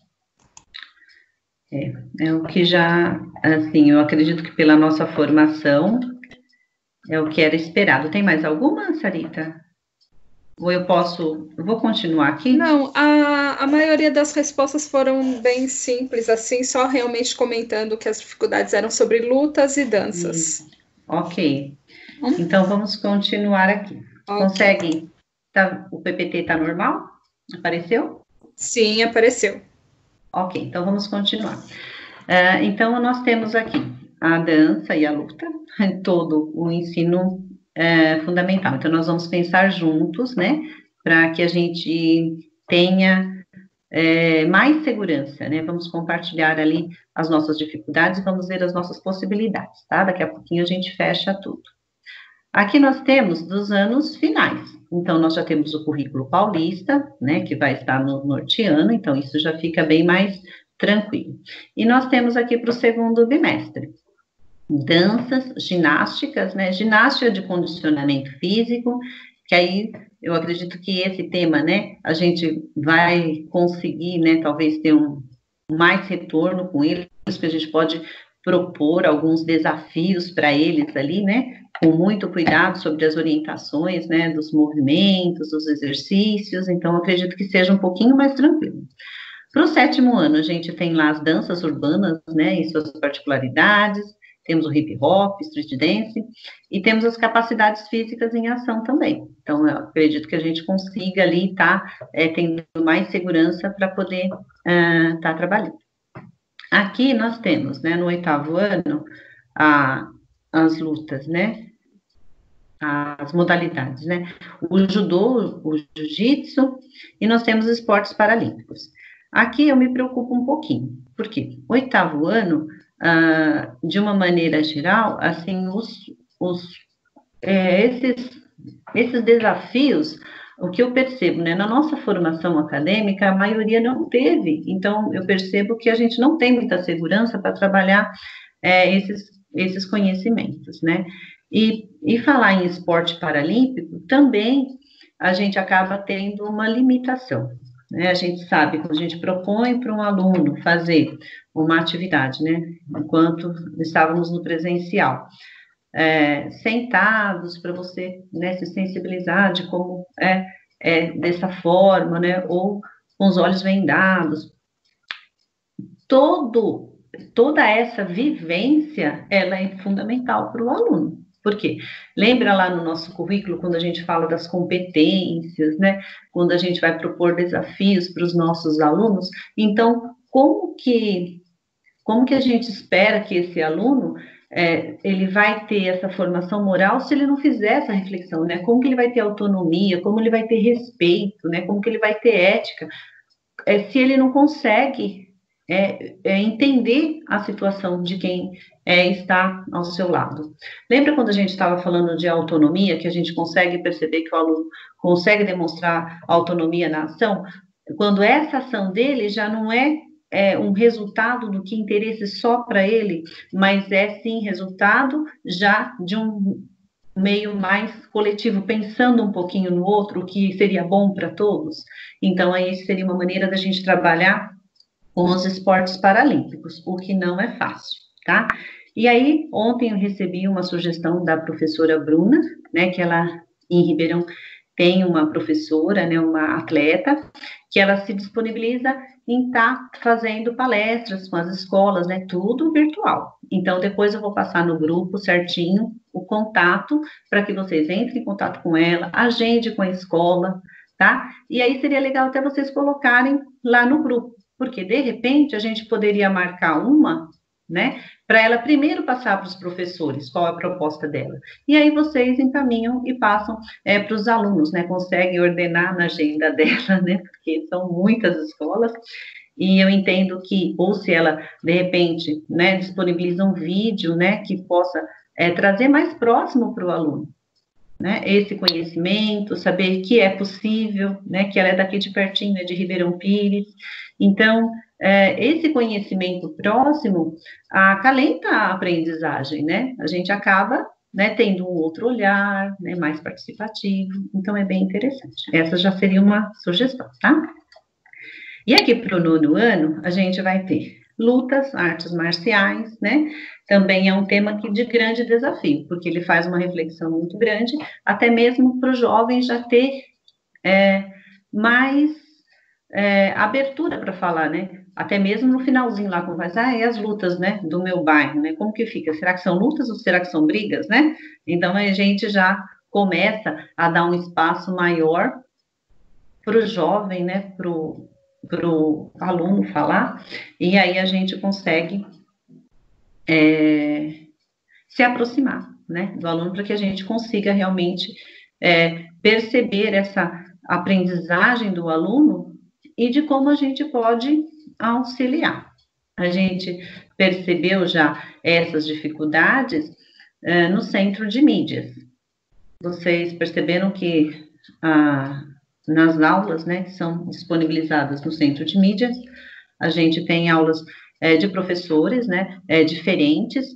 É, é o que já, assim, eu acredito que pela nossa formação, é o que era esperado. Tem mais alguma, Sarita? Ou eu posso... Eu vou continuar aqui? Não, a, a maioria das respostas foram bem simples, assim, só realmente comentando que as dificuldades eram sobre lutas e danças. Hum, ok. Então, vamos continuar aqui. Okay. Consegue? Tá, o P P T está normal? Apareceu? Sim, apareceu. Ok, então vamos continuar. Uh, então, nós temos aqui a dança e a luta, todo o ensino uh, fundamental. Então, nós vamos pensar juntos, né, para que a gente tenha uh, mais segurança, né, vamos compartilhar ali as nossas dificuldades, vamos ver as nossas possibilidades, tá? Daqui a pouquinho a gente fecha tudo. Aqui nós temos dos anos finais. Então, nós já temos o currículo paulista, né, que vai estar no norteano, então isso já fica bem mais tranquilo. E nós temos aqui para o segundo bimestre, danças, ginásticas, né, ginástica de condicionamento físico, que aí eu acredito que esse tema, né, a gente vai conseguir, né, talvez ter um mais retorno com eles, que a gente pode propor alguns desafios para eles ali, né, com muito cuidado sobre as orientações, né, dos movimentos, dos exercícios, então acredito que seja um pouquinho mais tranquilo. Para o sétimo ano, a gente tem lá as danças urbanas, né, e suas particularidades, temos o hip hop, street dance, e temos as capacidades físicas em ação também. Então, eu acredito que a gente consiga ali estar tá, é, tendo mais segurança para poder estar uh, tá trabalhando. Aqui nós temos, né, no oitavo ano, a, as lutas, né, as modalidades, né, o judô, o jiu-jitsu, e nós temos esportes paralímpicos. Aqui eu me preocupo um pouquinho, porque oitavo ano, ah, de uma maneira geral, assim, os, os, é, esses, esses desafios, o que eu percebo, né, na nossa formação acadêmica, a maioria não teve, então eu percebo que a gente não tem muita segurança para trabalhar é, esses, esses conhecimentos, né, e, e falar em esporte paralímpico, também a gente acaba tendo uma limitação, né, a gente sabe, quando a gente propõe para um aluno fazer uma atividade, né, enquanto estávamos no presencial, É, sentados para você, né, se sensibilizar de como é, é dessa forma, né, ou com os olhos vendados. Todo, toda essa vivência, ela é fundamental para o aluno, Por quê? Lembra lá no nosso currículo, quando a gente fala das competências, né? Quando a gente vai propor desafios para os nossos alunos, então, como que, como que a gente espera que esse aluno, é, ele vai ter essa formação moral se ele não fizer essa reflexão, né? Como que ele vai ter autonomia, como ele vai ter respeito, né? Como que ele vai ter ética, é, se ele não consegue é, é, entender a situação de quem é, está ao seu lado. Lembra quando a gente estava falando de autonomia, que a gente consegue perceber que o aluno consegue demonstrar autonomia na ação? Quando essa ação dele já não é, é um resultado do que interesse só para ele, mas é sim resultado já de um meio mais coletivo, pensando um pouquinho no outro, o que seria bom para todos. Então, aí seria uma maneira da gente trabalhar com os esportes paralímpicos, o que não é fácil, tá? E aí, ontem eu recebi uma sugestão da professora Bruna, né, que ela, em Ribeirão, tem uma professora, né, uma atleta, que ela se disponibiliza em estar tá fazendo palestras com as escolas, né, tudo virtual. Então, depois eu vou passar no grupo certinho o contato, para que vocês entrem em contato com ela, agende com a escola, tá? E aí seria legal até vocês colocarem lá no grupo, porque, de repente, a gente poderia marcar uma, né, para ela primeiro passar para os professores qual é a proposta dela. E aí vocês encaminham e passam é, para os alunos, né, conseguem ordenar na agenda dela, né, porque são muitas escolas, e eu entendo que, ou se ela, de repente, né, disponibiliza um vídeo, né, que possa é, trazer mais próximo para o aluno, né, esse conhecimento, saber que é possível, né, que ela é daqui de pertinho, é de Ribeirão Pires. Então, é, esse conhecimento próximo acalenta a aprendizagem, né? A gente acaba, né, tendo um outro olhar, né, mais participativo. Então, é bem interessante. Essa já seria uma sugestão, tá? E aqui para o nono ano, a gente vai ter lutas, artes marciais, né? Também é um tema que, de grande desafio, porque ele faz uma reflexão muito grande, até mesmo para os jovens já ter é, mais é, abertura para falar, né? Até mesmo no finalzinho lá, como vai ah, e as lutas, né, do meu bairro, né? Como que fica? Será que são lutas ou será que são brigas, né? Então, a gente já começa a dar um espaço maior para o jovem, né, para o aluno falar, e aí a gente consegue é, se aproximar, né, do aluno, para que a gente consiga realmente é, perceber essa aprendizagem do aluno e de como a gente pode auxiliar. A gente percebeu já essas dificuldades é, no centro de mídias. Vocês perceberam que a nas aulas, né, que são disponibilizadas no centro de mídias, a gente tem aulas é, de professores, né, é, diferentes,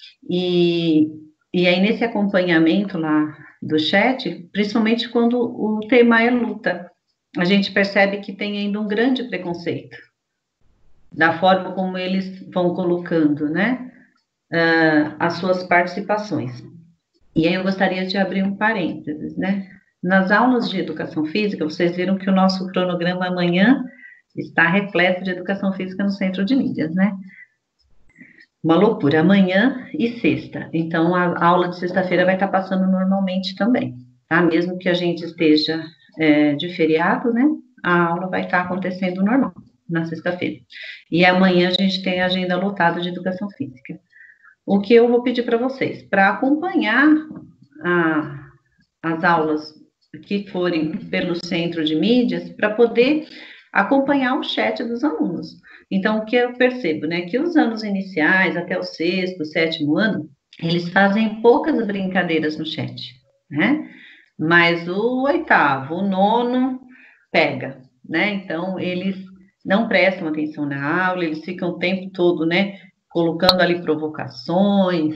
e, e aí nesse acompanhamento lá do chat, principalmente quando o tema é luta, a gente percebe que tem ainda um grande preconceito, da forma como eles vão colocando, né, uh, as suas participações. E aí eu gostaria de abrir um parênteses, né, nas aulas de educação física, vocês viram que o nosso cronograma amanhã está repleto de educação física no centro de mídias, né? Uma loucura, amanhã e sexta. Então, a aula de sexta-feira vai estar passando normalmente também, tá? Mesmo que a gente esteja é, de feriado, né? A aula vai estar acontecendo normal, na sexta-feira. E amanhã a gente tem a agenda lotada de educação física. O que eu vou pedir para vocês? Para acompanhar a, as aulas que forem pelo centro de mídias, para poder acompanhar o chat dos alunos. Então, o que eu percebo, né, que os anos iniciais, até o sexto, sétimo ano, eles fazem poucas brincadeiras no chat, né, mas o oitavo, o nono, pega, né, então, eles não prestam atenção na aula, eles ficam o tempo todo, né, colocando ali provocações,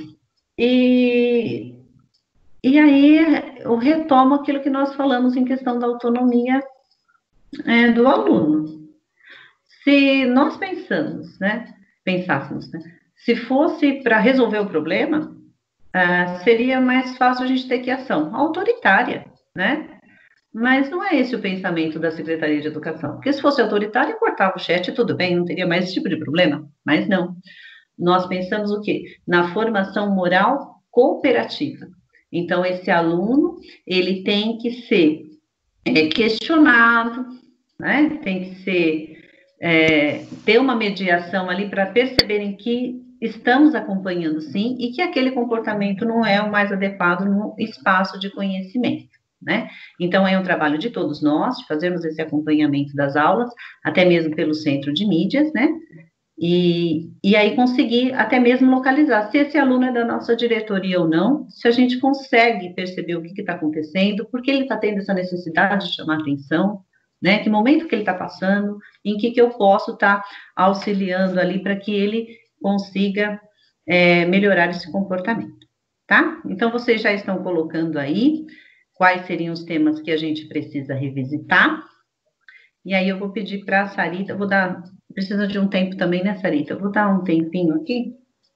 e... E aí eu retomo aquilo que nós falamos em questão da autonomia é, do aluno. Se nós pensamos, né, pensássemos, né, se fosse para resolver o problema, uh, seria mais fácil a gente ter que ação autoritária, né? Mas não é esse o pensamento da Secretaria de Educação. Porque se fosse autoritária, cortava o chat, tudo bem, não teria mais esse tipo de problema. Mas não. Nós pensamos o quê? Na formação moral cooperativa. Então, esse aluno, ele tem que ser é, questionado, né? Tem que ser, é, ter uma mediação ali para perceberem que estamos acompanhando sim, e que aquele comportamento não é o mais adequado no espaço de conhecimento, né? Então, é um trabalho de todos nós, de fazermos esse acompanhamento das aulas, até mesmo pelo centro de mídias, né? E, e aí conseguir até mesmo localizar se esse aluno é da nossa diretoria ou não, se a gente consegue perceber o que está acontecendo, por que ele está tendo essa necessidade de chamar atenção, né? Que momento que ele está passando, em que, que eu posso estar tá auxiliando ali para que ele consiga é, melhorar esse comportamento, tá? Então, vocês já estão colocando aí quais seriam os temas que a gente precisa revisitar. E aí eu vou pedir para a Sarita, eu vou dar, precisa de um tempo também, né, Sarita? Eu vou dar um tempinho aqui,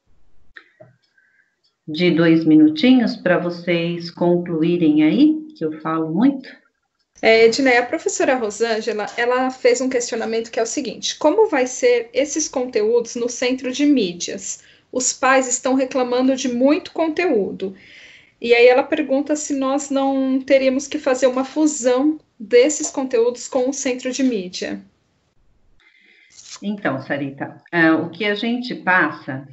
de dois minutinhos, para vocês concluírem aí, que eu falo muito. É, Edneia, a professora Rosângela, ela fez um questionamento que é o seguinte: como vai ser esses conteúdos no centro de mídias? Os pais estão reclamando de muito conteúdo. E aí ela pergunta se nós não teríamos que fazer uma fusão desses conteúdos com o centro de mídia. Então, Sarita, uh, o que a gente passa,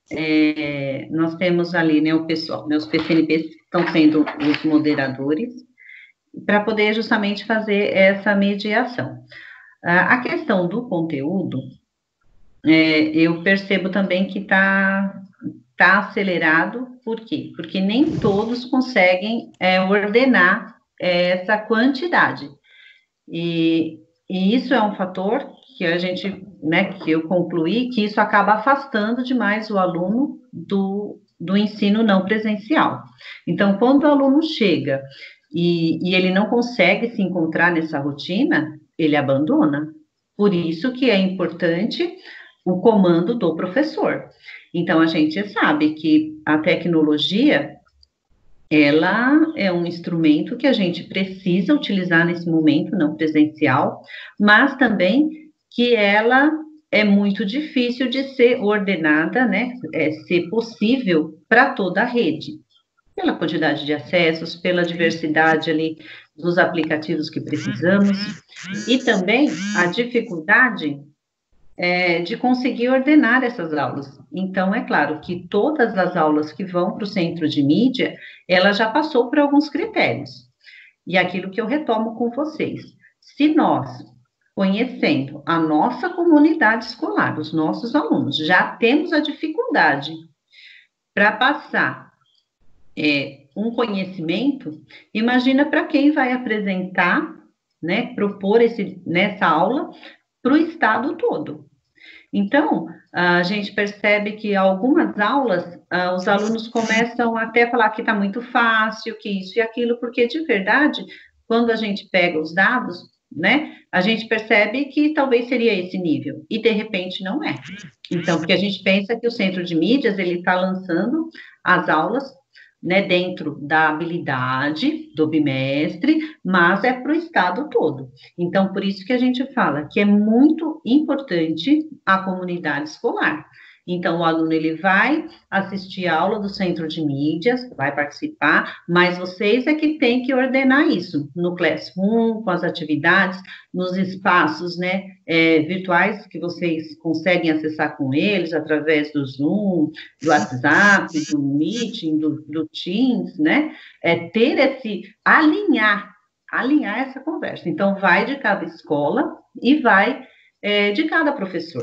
é, nós temos ali, né, o pessoal, né, os P C N Ps que estão sendo os moderadores, para poder justamente fazer essa mediação. Uh, a questão do conteúdo, é, eu percebo também que está tá acelerado, por quê? Porque nem todos conseguem é, ordenar é, essa quantidade. E, e isso é um fator que a gente, né, que eu concluí, que isso acaba afastando demais o aluno do, do ensino não presencial. Então, quando o aluno chega e, e ele não consegue se encontrar nessa rotina, ele abandona. Por isso que é importante o comando do professor. Então, a gente sabe que a tecnologia, ela é um instrumento que a gente precisa utilizar nesse momento não presencial, mas também que ela é muito difícil de ser ordenada, né, é, ser possível para toda a rede, pela quantidade de acessos, pela diversidade ali dos aplicativos que precisamos, e também a dificuldade É, de conseguir ordenar essas aulas. Então, é claro que todas as aulas que vão para o centro de mídia, ela já passou por alguns critérios. E aquilo que eu retomo com vocês. Se nós, conhecendo a nossa comunidade escolar, os nossos alunos, já temos a dificuldade para passar é, um conhecimento, imagina para quem vai apresentar, né, propor esse, nessa aula para o estado todo. Então, a gente percebe que algumas aulas, uh, os alunos começam até a falar que está muito fácil, que isso e aquilo, porque, de verdade, quando a gente pega os dados, né, a gente percebe que talvez seria esse nível, e de repente não é. Então, porque a gente pensa que o Centro de Mídias, ele está lançando as aulas, né, dentro da habilidade do bimestre, mas é para o estado todo. Então, por isso que a gente fala que é muito importante a comunidade escolar. Então, o aluno, ele vai assistir a aula do Centro de Mídias, vai participar, mas vocês é que tem que ordenar isso, no Classroom, com as atividades, nos espaços, né, é, virtuais que vocês conseguem acessar com eles, através do Zoom, do WhatsApp, do Meeting, do, do Teams, né, é ter esse, alinhar, alinhar essa conversa. Então, vai de cada escola e vai é, de cada professor.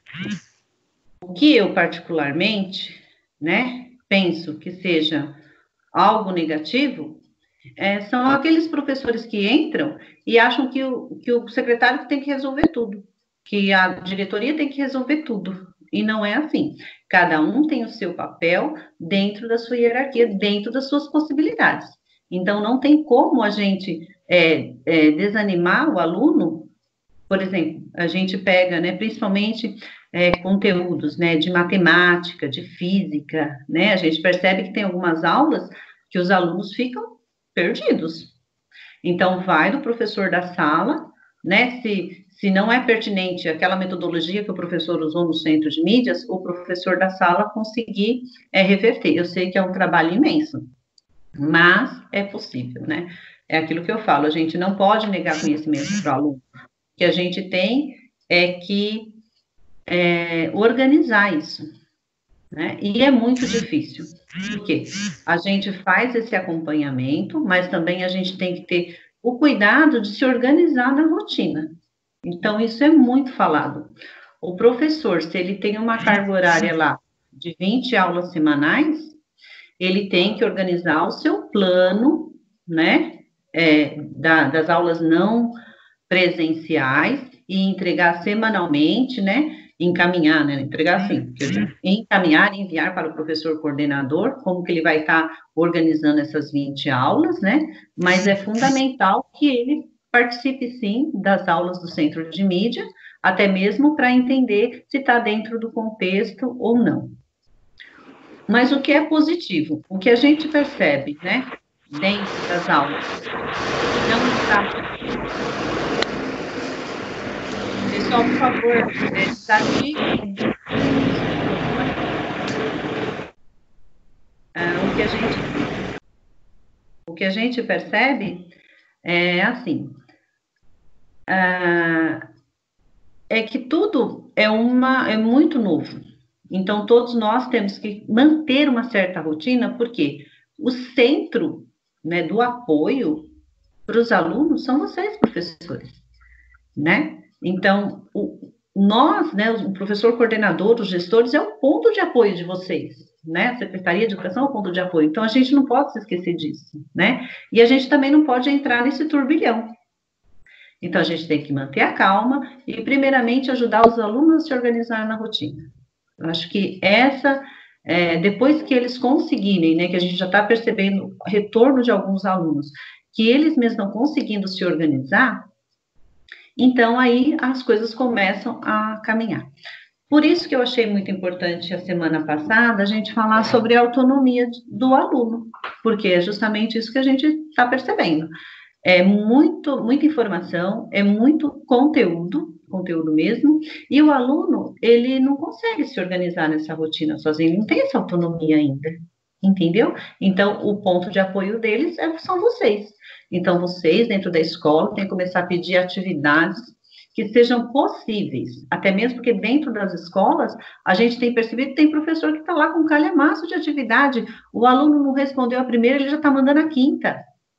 O que eu, particularmente, né, penso que seja algo negativo, é, são aqueles professores que entram e acham que o, que o secretário tem que resolver tudo, que a diretoria tem que resolver tudo, e não é assim. Cada um tem o seu papel dentro da sua hierarquia, dentro das suas possibilidades. Então, não tem como a gente é, é, desanimar o aluno. Por exemplo, a gente pega, né, principalmente é, conteúdos, né, de matemática, de física, né, a gente percebe que tem algumas aulas que os alunos ficam perdidos. Então, vai do professor da sala, né, se, se não é pertinente aquela metodologia que o professor usou no centro de mídias, o professor da sala conseguir é, reverter. Eu sei que é um trabalho imenso, mas é possível, né? É aquilo que eu falo, a gente não pode negar conhecimento para o aluno. O que a gente tem é que é, organizar isso, né? E é muito difícil. Por quê? A gente faz esse acompanhamento, mas também a gente tem que ter o cuidado de se organizar na rotina. Então, isso é muito falado. O professor, se ele tem uma carga horária lá de vinte aulas semanais, ele tem que organizar o seu plano, né, é, da, das aulas não presenciais e entregar semanalmente, né, encaminhar, né, entregar assim, encaminhar e enviar para o professor coordenador, como que ele vai estar organizando essas vinte aulas, né, mas é fundamental que ele participe, sim, das aulas do Centro de Mídia, até mesmo para entender se está dentro do contexto ou não. Mas o que é positivo, o que a gente percebe, né, dentro das aulas, não está... Pessoal, por favor, desativem ah, o que a gente, o que a gente percebe é assim, ah, é que tudo é uma é muito novo. Então todos nós temos que manter uma certa rotina, porque o centro, né, do apoio para os alunos são vocês, professores, né? Então, o, nós, né, o professor coordenador, os gestores, é o ponto de apoio de vocês, né? A Secretaria de Educação é o ponto de apoio. Então, a gente não pode se esquecer disso, né? E a gente também não pode entrar nesse turbilhão. Então, a gente tem que manter a calma e, primeiramente, ajudar os alunos a se organizar na rotina. Eu acho que essa, é, depois que eles conseguirem, né, que a gente já está percebendo retorno de alguns alunos, que eles mesmos não conseguindo se organizar, então aí as coisas começam a caminhar. Por isso que eu achei muito importante a semana passada a gente falar sobre a autonomia do aluno, porque é justamente isso que a gente está percebendo. É muito, muita informação, é muito conteúdo, conteúdo mesmo, e o aluno, ele não consegue se organizar nessa rotina sozinho, ele não tem essa autonomia ainda, entendeu? Então, o ponto de apoio deles é, são vocês. Então, vocês, dentro da escola, têm que começar a pedir atividades que sejam possíveis, até mesmo porque dentro das escolas, a gente tem percebido que tem professor que está lá com um calhamaço de atividade, o aluno não respondeu a primeira, ele já está mandando a quinta,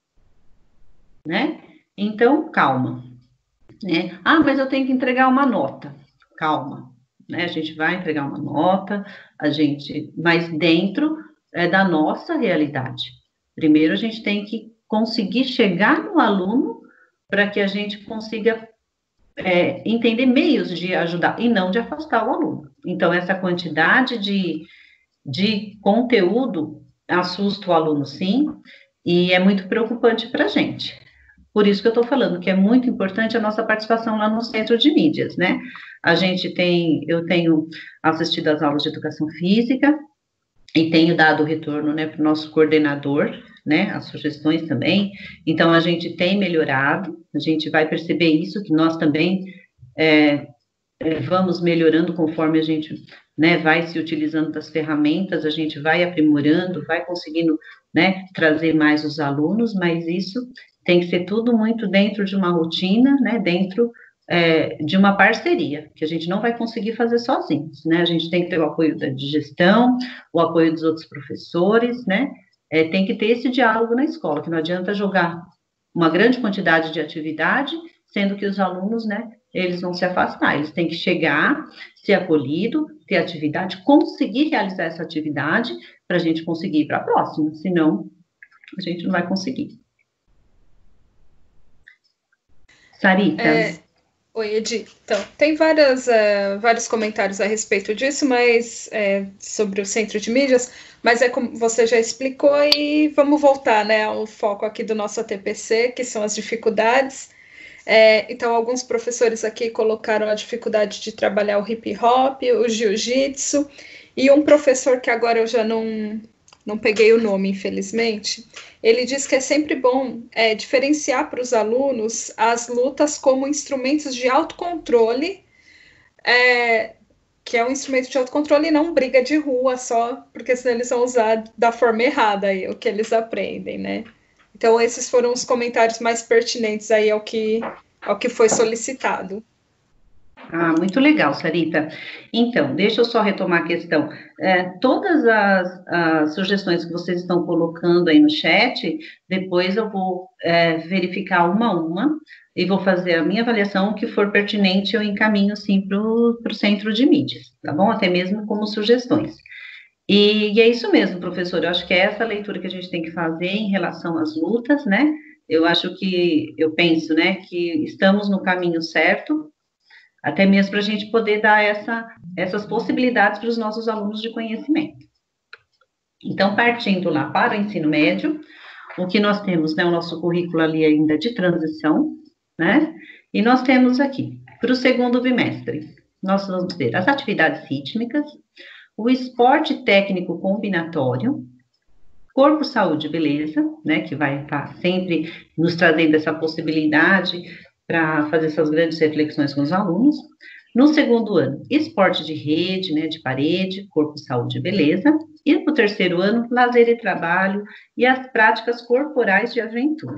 né? Então, calma, né? Ah, mas eu tenho que entregar uma nota. Calma, né? A gente vai entregar uma nota, a gente, mas dentro é, da nossa realidade. Primeiro, a gente tem que conseguir chegar no aluno para que a gente consiga é, entender meios de ajudar e não de afastar o aluno. Então, essa quantidade de, de conteúdo assusta o aluno, sim, e é muito preocupante para a gente. Por isso que eu estou falando que é muito importante a nossa participação lá no Centro de Mídias, né? A gente tem, eu tenho assistido às aulas de educação física e tenho dado retorno, né, para o nosso coordenador, né, as sugestões também. Então, a gente tem melhorado, a gente vai perceber isso, que nós também é, é, vamos melhorando conforme a gente, né, vai se utilizando das ferramentas, a gente vai aprimorando, vai conseguindo, né, trazer mais os alunos, mas isso tem que ser tudo muito dentro de uma rotina, né, dentro é, de uma parceria, que a gente não vai conseguir fazer sozinhos, né, a gente tem que ter o apoio da de gestão, o apoio dos outros professores, né, é, tem que ter esse diálogo na escola, que não adianta jogar uma grande quantidade de atividade, sendo que os alunos, né, eles vão se afastar, eles têm que chegar, ser acolhido, ter atividade, conseguir realizar essa atividade, para a gente conseguir ir para a próxima, senão a gente não vai conseguir. Sarita. É, oi, Edi. Então, tem várias, uh, vários comentários a respeito disso, mas é, sobre o Centro de Mídias, mas é como você já explicou, e vamos voltar, né, ao foco aqui do nosso A T P C, que são as dificuldades. É, então, alguns professores aqui colocaram a dificuldade de trabalhar o hip hop, o jiu-jitsu, e um professor que agora eu já não, não peguei o nome, infelizmente, ele diz que é sempre bom é, diferenciar para os alunos as lutas como instrumentos de autocontrole, é, que é um instrumento de autocontrole e não briga de rua só, porque senão eles vão usar da forma errada aí, o que eles aprendem, né? Então, esses foram os comentários mais pertinentes aí ao que, ao que foi solicitado. Ah, muito legal, Sarita. Então, deixa eu só retomar a questão. É, todas as, as sugestões que vocês estão colocando aí no chat, depois eu vou é, verificar uma a uma e vou fazer a minha avaliação, o que for pertinente eu encaminho, sim, para o centro de mídias, tá bom? Até mesmo como sugestões. E, e é isso mesmo, professor, eu acho que é essa leitura que a gente tem que fazer em relação às lutas, né? Eu acho que, eu penso, né, que estamos no caminho certo, até mesmo para a gente poder dar essa, essas possibilidades para os nossos alunos de conhecimento. Então, partindo lá para o ensino médio, o que nós temos, né, o nosso currículo ali ainda de transição, né, e nós temos aqui, para o segundo bimestre, nós vamos ter as atividades rítmicas, o esporte técnico combinatório, corpo, saúde e beleza, né, que vai estar sempre nos trazendo essa possibilidade para fazer essas grandes reflexões com os alunos. No segundo ano, esporte de rede, né, de parede, corpo, saúde e beleza. E no terceiro ano, lazer e trabalho e as práticas corporais de aventura.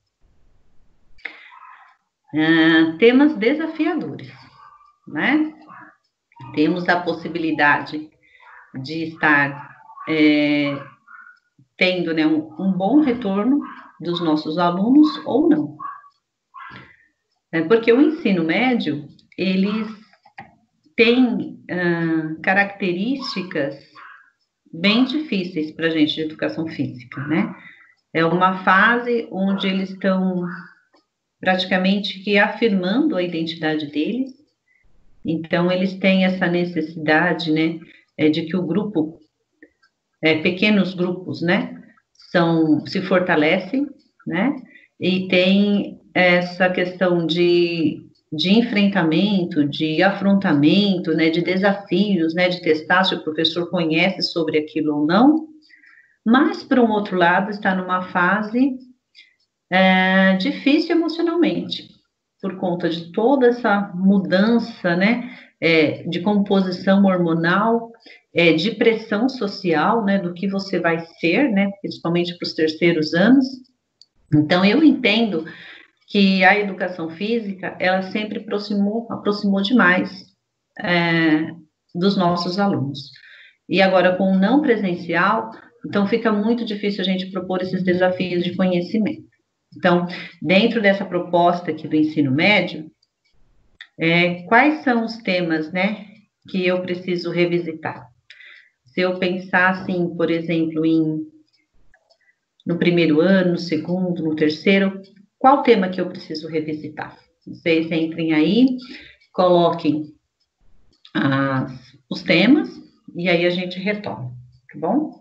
Ah, temas desafiadores, né? Temos a possibilidade de estar é, tendo, né, um, um bom retorno dos nossos alunos ou não. É porque o ensino médio, eles têm ah, características bem difíceis para a gente de educação física, né? É uma fase onde eles estão praticamente que afirmando a identidade deles, então eles têm essa necessidade, né, de que o grupo, é, pequenos grupos, né, são, se fortalecem, né, e tem essa questão de, de enfrentamento, de afrontamento, né, de desafios, né, de testar se o professor conhece sobre aquilo ou não, mas, por um outro lado, está numa fase é, difícil emocionalmente, por conta de toda essa mudança, né, é, de composição hormonal, é, de pressão social, né, do que você vai ser, né, principalmente para os terceiros anos. Então, eu entendo que a educação física, ela sempre aproximou, aproximou demais é, dos nossos alunos. E agora, com o não presencial, então fica muito difícil a gente propor esses desafios de conhecimento. Então, dentro dessa proposta aqui do ensino médio, é, quais são os temas, né, que eu preciso revisitar? Se eu pensar, assim, por exemplo, em, no primeiro ano, no segundo, no terceiro, qual tema que eu preciso revisitar? Vocês entrem aí, coloquem as, os temas, e aí a gente retoma, tá bom?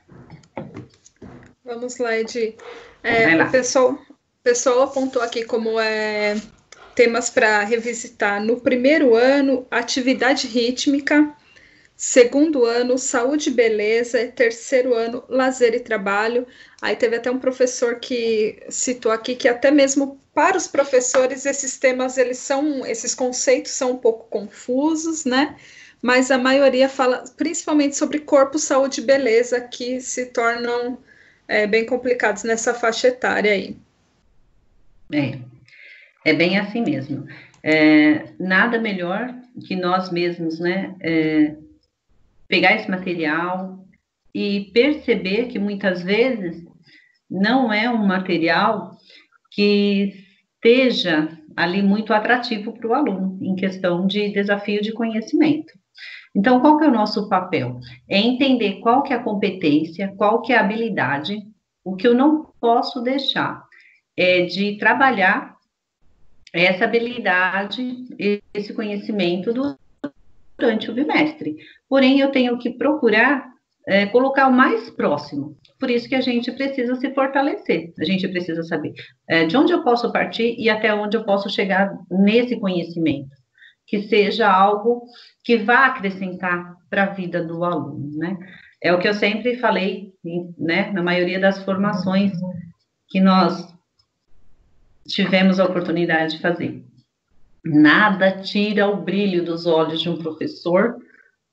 Vamos lá, Edi. É, o pessoal, o pessoal apontou aqui como é, temas para revisitar no primeiro ano, atividade rítmica, segundo ano, saúde e beleza, terceiro ano, lazer e trabalho. Aí teve até um professor que citou aqui que até mesmo para os professores esses temas, eles são, esses conceitos são um pouco confusos, né? Mas a maioria fala principalmente sobre corpo, saúde e beleza, que se tornam é, bem complicados nessa faixa etária aí. É, é bem assim mesmo. É, nada melhor que nós mesmos, né, é, pegar esse material e perceber que muitas vezes não é um material que esteja ali muito atrativo para o aluno, em questão de desafio de conhecimento. Então, qual que é o nosso papel? É entender qual que é a competência, qual que é a habilidade, o que eu não posso deixar é de trabalhar essa habilidade, esse conhecimento durante o bimestre. Porém, eu tenho que procurar é, colocar o mais próximo. Por isso que a gente precisa se fortalecer. A gente precisa saber é, de onde eu posso partir e até onde eu posso chegar nesse conhecimento. Que seja algo que vá acrescentar para a vida do aluno, né? É o que eu sempre falei, né, na maioria das formações que nós tivemos a oportunidade de fazer. Nada tira o brilho dos olhos de um professor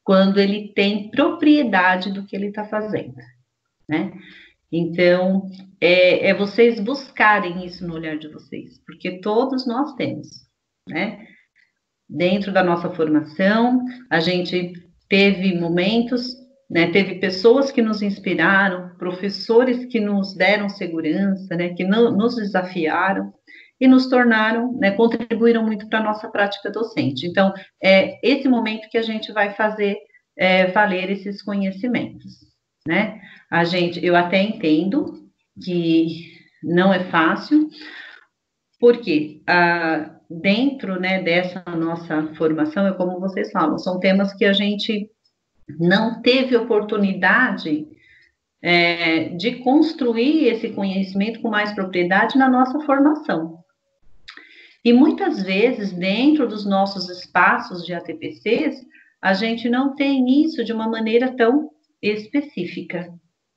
quando ele tem propriedade do que ele está fazendo, né? Então, é, é vocês buscarem isso no olhar de vocês, porque todos nós temos, né? Dentro da nossa formação, a gente teve momentos, né? Teve pessoas que nos inspiraram, professores que nos deram segurança, né? Que no, nos desafiaram e nos tornaram, né? Contribuíram muito para a nossa prática docente. Então, é esse momento que a gente vai fazer é, valer esses conhecimentos, né? A gente, eu até entendo que não é fácil, porque ah, dentro, né, dessa nossa formação, é como vocês falam, são temas que a gente não teve oportunidade é, de construir esse conhecimento com mais propriedade na nossa formação. E muitas vezes, dentro dos nossos espaços de A T P Cs, a gente não tem isso de uma maneira tão específica.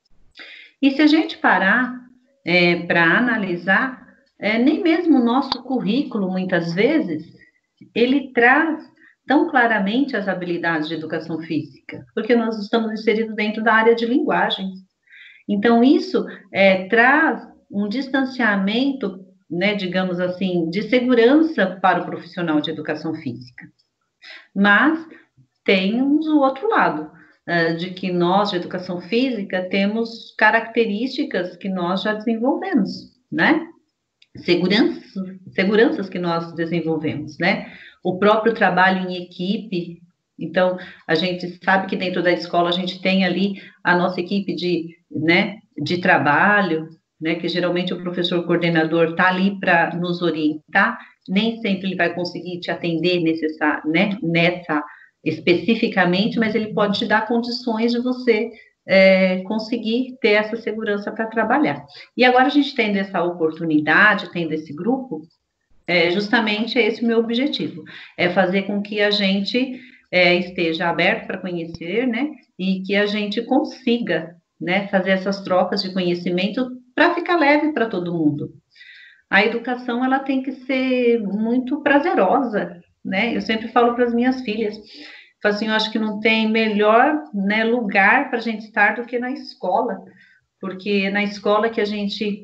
E se a gente parar é, para analisar, é, nem mesmo o nosso currículo, muitas vezes, ele traz tão claramente as habilidades de educação física, porque nós estamos inseridos dentro da área de linguagem. Então, isso é, traz um distanciamento, né, digamos assim, de segurança para o profissional de educação física. Mas temos o outro lado, de que nós, de educação física, temos características que nós já desenvolvemos, né? Segurança, seguranças que nós desenvolvemos, né? O próprio trabalho em equipe. Então, a gente sabe que dentro da escola a gente tem ali a nossa equipe de, né, de trabalho, né? Que geralmente o professor coordenador está ali para nos orientar, nem sempre ele vai conseguir te atender necessa, né, nessa especificamente, mas ele pode te dar condições de você é, conseguir ter essa segurança para trabalhar. E agora a gente tendo essa oportunidade, tendo esse grupo, é, justamente esse o meu objetivo, é fazer com que a gente é, esteja aberto para conhecer, né, e que a gente consiga, né, fazer essas trocas de conhecimento para ficar leve para todo mundo. A educação, ela tem que ser muito prazerosa, né? Eu sempre falo para as minhas filhas, falo assim, eu acho que não tem melhor, né, lugar para a gente estar do que na escola, porque na escola que a gente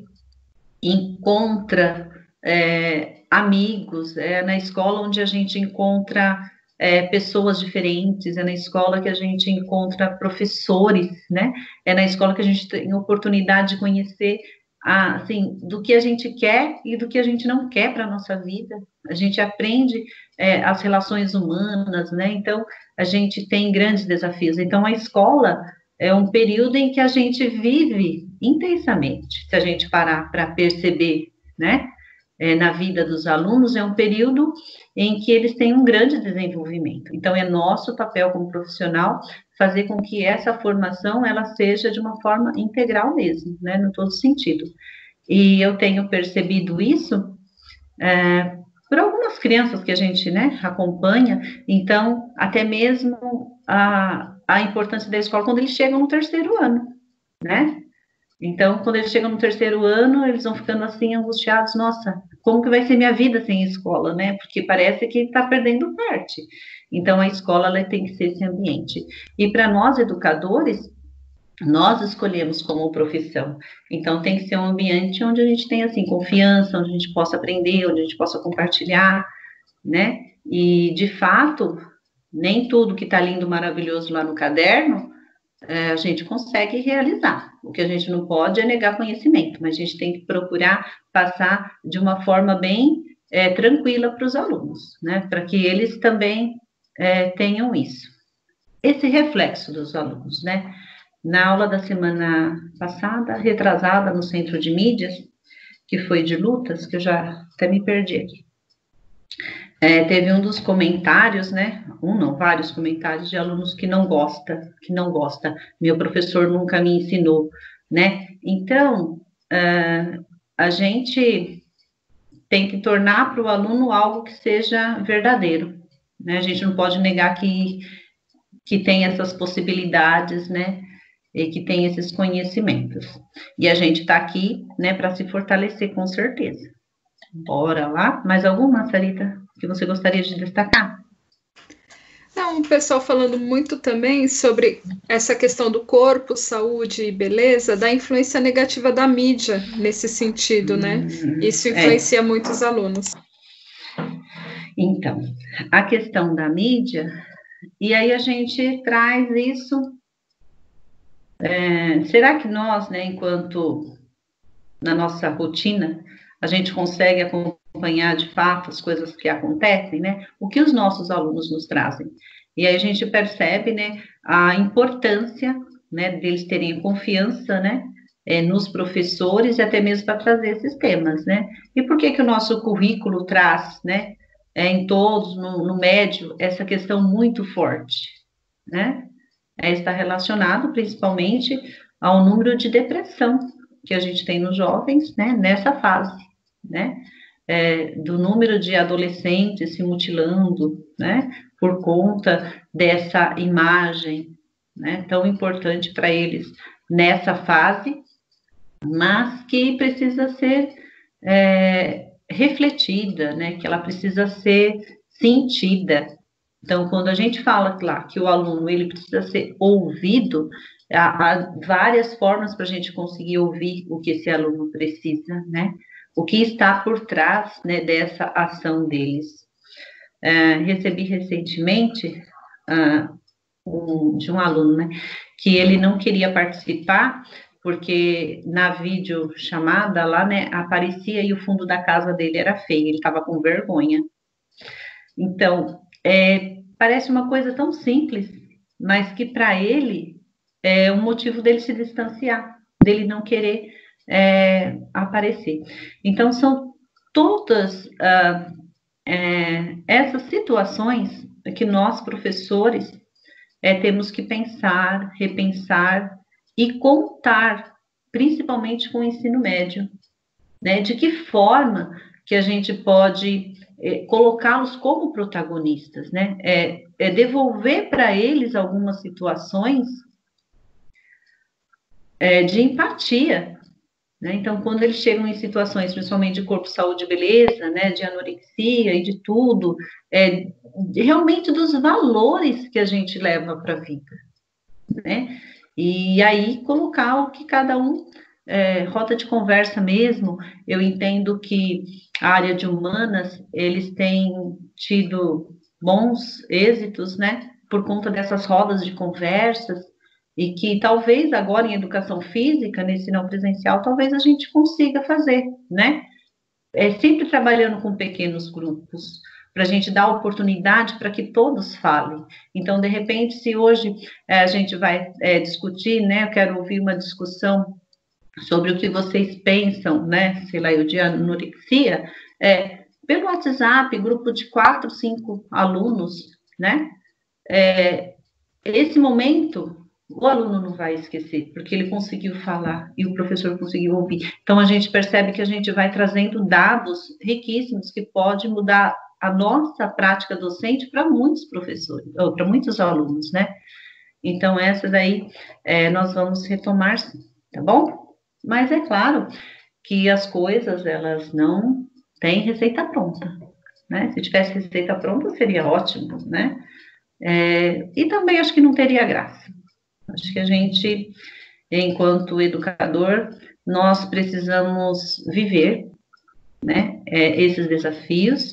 encontra é, amigos, é na escola onde a gente encontra é, pessoas diferentes, é na escola que a gente encontra professores, né? É na escola que a gente tem oportunidade de conhecer a, assim, do que a gente quer e do que a gente não quer para a nossa vida. A gente aprende é, as relações humanas, né? Então, a gente tem grandes desafios. Então, a escola é um período em que a gente vive intensamente, se a gente parar para perceber, né? É, na vida dos alunos, é um período em que eles têm um grande desenvolvimento. Então, é nosso papel como profissional fazer com que essa formação, ela seja de uma forma integral mesmo, né, no todo sentido. E eu tenho percebido isso é, por algumas crianças que a gente, né, acompanha, então, até mesmo a, a importância da escola quando eles chegam no terceiro ano, né? Então, quando eles chegam no terceiro ano, eles vão ficando assim, angustiados, nossa, como que vai ser minha vida sem escola, né? Porque parece que está perdendo parte. Então, a escola, ela tem que ser esse ambiente. E para nós, educadores, nós escolhemos como profissão. Então, tem que ser um ambiente onde a gente tenha, assim, confiança, onde a gente possa aprender, onde a gente possa compartilhar, né? E, de fato, nem tudo que está lindo, maravilhoso lá no caderno, a gente consegue realizar. O que a gente não pode é negar conhecimento, mas a gente tem que procurar passar de uma forma bem é, tranquila para os alunos, né? Para que eles também é, tenham isso. Esse reflexo dos alunos, né? Na aula da semana passada, retrasada no Centro de Mídias, que foi de lutas, que eu já até me perdi aqui. É, teve um dos comentários, né, um não, vários comentários de alunos que não gosta, que não gosta, meu professor nunca me ensinou, né, então, uh, a gente tem que tornar para o aluno algo que seja verdadeiro, né, a gente não pode negar que, que tem essas possibilidades, né, e que tem esses conhecimentos, e a gente está aqui, né, para se fortalecer com certeza. Bora lá, mais alguma, Sarita, que você gostaria de destacar? Então, o pessoal falando muito também sobre essa questão do corpo, saúde e beleza, da influência negativa da mídia nesse sentido, né? Hum, Isso é. influencia muito os alunos. Então, a questão da mídia, e aí a gente traz isso. É, será que nós, né, enquanto na nossa rotina, a gente consegue acompanhar de fato as coisas que acontecem, né? O que os nossos alunos nos trazem? E aí a gente percebe, né, a importância, né, deles terem confiança, né, é, nos professores e até mesmo para trazer esses temas, né? E por que que o nosso currículo traz, né, é, em todos, no, no médio, essa questão muito forte, né? É, está relacionado principalmente ao número de depressão que a gente tem nos jovens, né, nessa fase, né, é, do número de adolescentes se mutilando, né, por conta dessa imagem, né, tão importante para eles nessa fase, mas que precisa ser é, refletida, né, que ela precisa ser sentida. Então, quando a gente fala lá que o aluno ele precisa ser ouvido, há, há várias formas para a gente conseguir ouvir o que esse aluno precisa, né? O que está por trás, né, dessa ação deles. É, recebi recentemente ah, um, de um aluno, né, que ele não queria participar porque na videochamada lá, né, aparecia e o fundo da casa dele era feio, ele estava com vergonha. Então, é, parece uma coisa tão simples, mas que para ele é um motivo dele se distanciar, dele não querer é, aparecer. Então, são todas ah, é, essas situações que nós, professores, é, temos que pensar, repensar e contar, principalmente com o ensino médio, né? De que forma que a gente pode é, colocá-los como protagonistas, né? É, é devolver para eles algumas situações é, de empatia, né? Então, quando eles chegam em situações, principalmente de corpo, saúde e beleza, né? De anorexia e de tudo, é, realmente dos valores que a gente leva para a vida, né? E aí colocar o que cada um é, rota de conversa mesmo. Eu entendo que a área de humanas eles têm tido bons êxitos, né? Por conta dessas rodas de conversas e que talvez agora em educação física, nesse não presencial, talvez a gente consiga fazer, né? É sempre trabalhando com pequenos grupos, para a gente dar oportunidade para que todos falem. Então, de repente, se hoje é, a gente vai é, discutir, né, eu quero ouvir uma discussão sobre o que vocês pensam, né, sei lá, eu de anorexia, é, pelo WhatsApp, grupo de quatro, cinco alunos, né, é, esse momento o aluno não vai esquecer, porque ele conseguiu falar e o professor conseguiu ouvir. Então, a gente percebe que a gente vai trazendo dados riquíssimos que pode mudar a nossa prática docente para muitos professores, ou para muitos alunos, né? Então, essa daí é, nós vamos retomar, tá bom? Mas é claro que as coisas, elas não têm receita pronta, né? Se tivesse receita pronta, seria ótimo, né? É, e também acho que não teria graça. Acho que a gente, enquanto educador, nós precisamos viver, né, é, esses desafios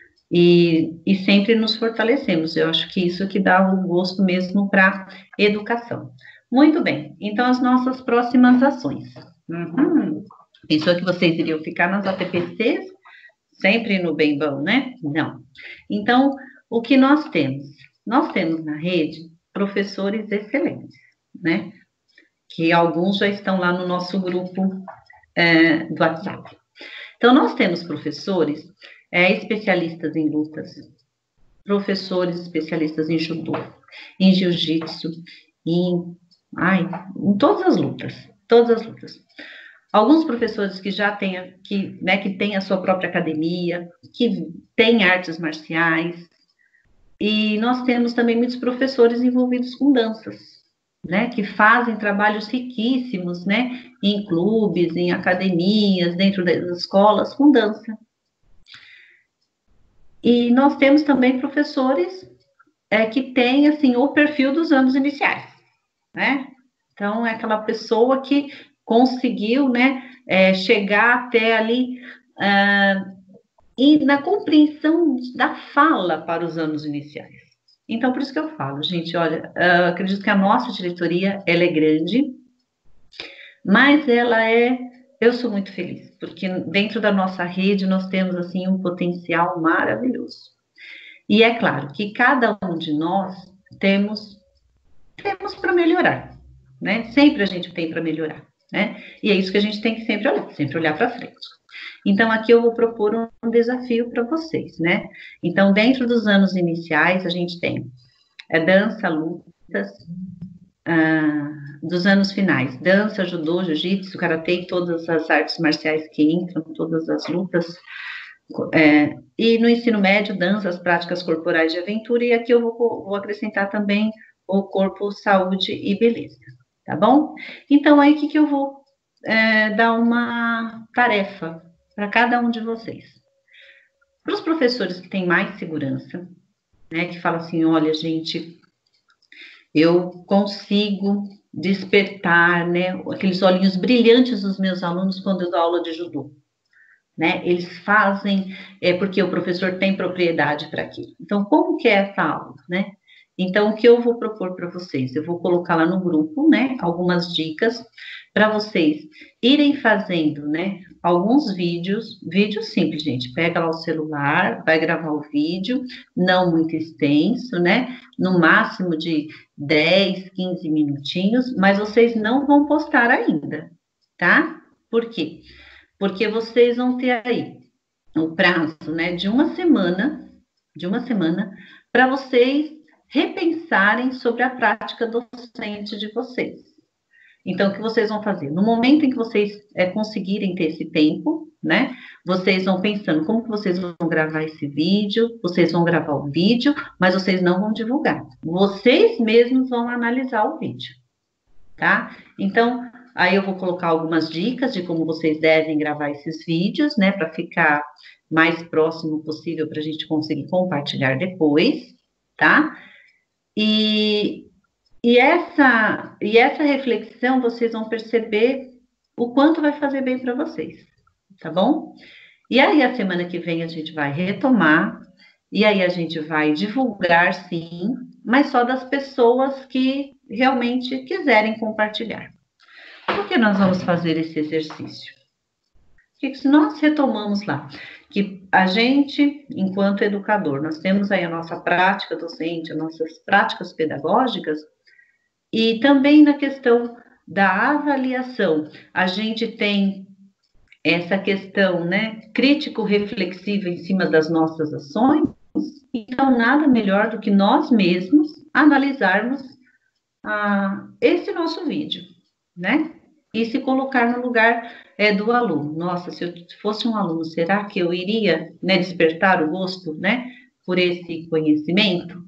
e, e sempre nos fortalecemos. Eu acho que isso que dá o gosto mesmo para educação. Muito bem, então as nossas próximas ações. Uhum. Pensou que vocês iriam ficar nas A T P Cs? Sempre no bem bom, né? Não. Então, o que nós temos? Nós temos na rede professores excelentes, né? Que alguns já estão lá no nosso grupo é, do WhatsApp. Então, nós temos professores é, especialistas em lutas, professores especialistas em judô, em jiu-jitsu, em, ai, em todas as lutas, todas as lutas. Alguns professores que já têm, que, né, que têm a sua própria academia, que têm artes marciais, e nós temos também muitos professores envolvidos com danças, né, que fazem trabalhos riquíssimos, né, em clubes, em academias, dentro das escolas, com dança. E nós temos também professores é que tem, assim, o perfil dos anos iniciais, né? Então, é aquela pessoa que conseguiu, né, é, chegar até ali, uh, e na compreensão da fala para os anos iniciais. Então, por isso que eu falo, gente, olha, uh, acredito que a nossa diretoria, ela é grande, mas ela é, eu sou muito feliz, porque dentro da nossa rede nós temos, assim, um potencial maravilhoso. E é claro que cada um de nós temos, temos para melhorar, né? Sempre a gente tem para melhorar, né? E é isso que a gente tem que sempre olhar, sempre olhar para frente. Então, aqui eu vou propor um desafio para vocês, né? Então, dentro dos anos iniciais, a gente tem a dança, lutas, ah, dos anos finais, dança, judô, jiu-jitsu, karatê, todas as artes marciais que entram, todas as lutas, é, e no ensino médio, dança, as práticas corporais de aventura, e aqui eu vou, vou acrescentar também o corpo, saúde e beleza, tá bom? Então, aí, o que, que eu vou é, dar uma tarefa para cada um de vocês. Para os professores que têm mais segurança, né, que falam assim, olha, gente, eu consigo despertar, né, aqueles olhinhos brilhantes dos meus alunos quando eu dou aula de judô. Né? Eles fazem, é porque o professor tem propriedade para aquilo. Então, como que é essa aula, né? Então, o que eu vou propor para vocês? Eu vou colocar lá no grupo, né, algumas dicas para vocês irem fazendo, né, alguns vídeos, vídeos simples, gente, pega lá o celular, vai gravar o vídeo, não muito extenso, né, no máximo de dez, quinze minutinhos, mas vocês não vão postar ainda, tá? Por quê? Porque vocês vão ter aí o prazo, né, de uma semana, de uma semana, para vocês repensarem sobre a prática docente de vocês. Então, o que vocês vão fazer? No momento em que vocês é, conseguirem ter esse tempo, né, vocês vão pensando como que vocês vão gravar esse vídeo, vocês vão gravar o vídeo, mas vocês não vão divulgar. Vocês mesmos vão analisar o vídeo, tá? Então, aí eu vou colocar algumas dicas de como vocês devem gravar esses vídeos, né, para ficar mais próximo possível para a gente conseguir compartilhar depois, tá? E, e, essa, e essa reflexão vocês vão perceber o quanto vai fazer bem para vocês, tá bom? E aí a semana que vem a gente vai retomar, e aí a gente vai divulgar sim, mas só das pessoas que realmente quiserem compartilhar. Por que nós vamos fazer esse exercício? Porque se nós retomamos lá, que a gente, enquanto educador, nós temos aí a nossa prática docente, as nossas práticas pedagógicas, e também na questão da avaliação, a gente tem essa questão, né, crítico-reflexiva em cima das nossas ações, então nada melhor do que nós mesmos analisarmos ah, esse nosso vídeo, né? E se colocar no lugar é, do aluno. Nossa, se eu fosse um aluno, será que eu iria, né, despertar o gosto, né, por esse conhecimento?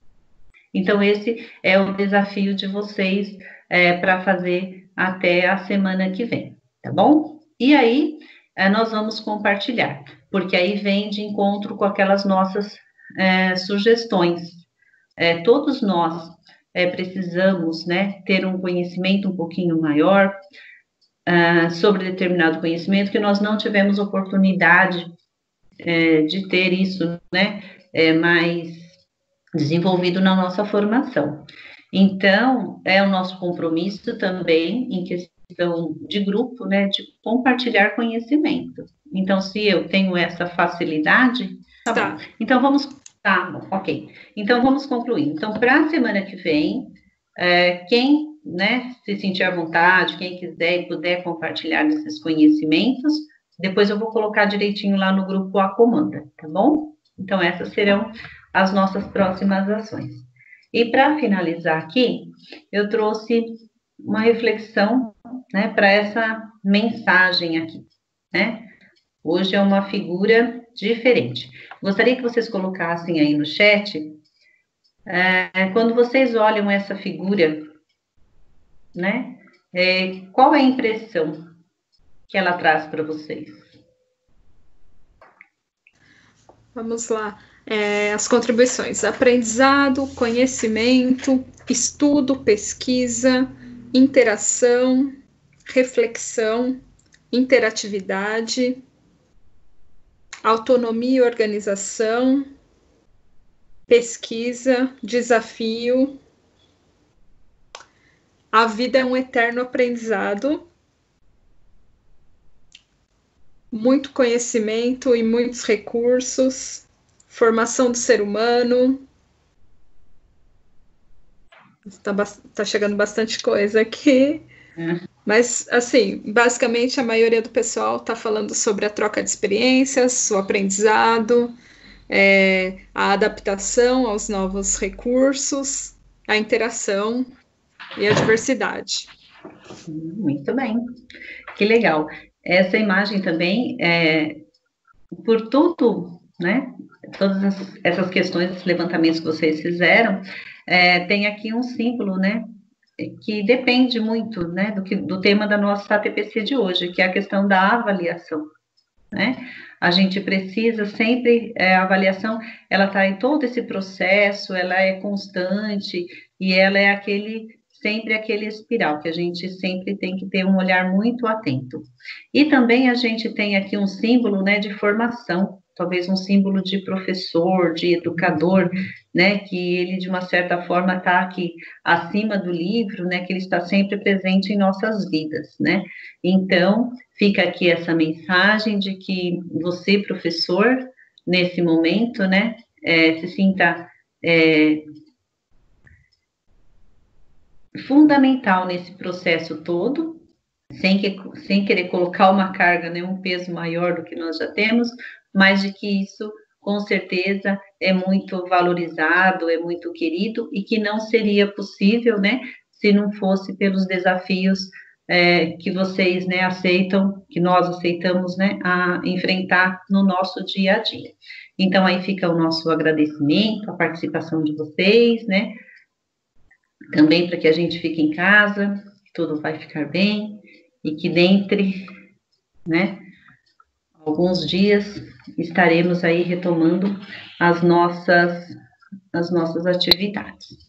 Então, esse é o desafio de vocês é, para fazer até a semana que vem, tá bom? E aí, é, nós vamos compartilhar, porque aí vem de encontro com aquelas nossas é, sugestões. É, todos nós é, precisamos, né, ter um conhecimento um pouquinho maior uh, sobre determinado conhecimento que nós não tivemos oportunidade é, de ter isso, né, é, mais desenvolvido na nossa formação. Então, é o nosso compromisso também em questão de grupo, né, de compartilhar conhecimento. Então, se eu tenho essa facilidade, tá, tá. bom. Então, vamos Tá, bom, ok. Então, vamos concluir. Então, para a semana que vem, é, quem, né, se sentir à vontade, quem quiser e puder compartilhar esses conhecimentos, depois eu vou colocar direitinho lá no grupo A Comanda, tá bom? Então, essas serão as nossas próximas ações. E para finalizar aqui, eu trouxe uma reflexão, né, para essa mensagem aqui, né? Hoje é uma figura diferente. Gostaria que vocês colocassem aí no chat, é, quando vocês olham essa figura, né, é, qual é a impressão que ela traz para vocês? Vamos lá. É, as contribuições: aprendizado, conhecimento, estudo, pesquisa, interação, reflexão, interatividade, autonomia e organização, pesquisa, desafio. A vida é um eterno aprendizado, muito conhecimento e muitos recursos, formação do ser humano. Está tá chegando bastante coisa aqui. É. Mas, assim, basicamente a maioria do pessoal está falando sobre a troca de experiências, o aprendizado, é, a adaptação aos novos recursos, a interação e a diversidade. Muito bem, que legal. Essa imagem também, é, por tudo, né, todas essas questões, esses levantamentos que vocês fizeram, é, tem aqui um símbolo, né, que depende muito, né, do, que, do tema da nossa A T P C de hoje, que é a questão da avaliação, né? A gente precisa sempre, é, a avaliação, ela está em todo esse processo, ela é constante, e ela é aquele, sempre aquele espiral, que a gente sempre tem que ter um olhar muito atento. E também a gente tem aqui um símbolo, né, de formação, talvez um símbolo de professor, de educador, né, que ele, de uma certa forma, está aqui acima do livro, né, que ele está sempre presente em nossas vidas, né. Então, fica aqui essa mensagem de que você, professor, nesse momento, né, é, se sinta é, fundamental nesse processo todo, sem, que, sem querer colocar uma carga, né, um peso maior do que nós já temos, mas de que isso, com certeza, é muito valorizado, é muito querido, e que não seria possível, né, se não fosse pelos desafios é, que vocês, né, aceitam, que nós aceitamos, né, a enfrentar no nosso dia a dia. Então, aí fica o nosso agradecimento, a participação de vocês, né, também para que a gente fique em casa, que tudo vai ficar bem, e que dentre, né, alguns dias estaremos aí retomando as nossas, as nossas atividades.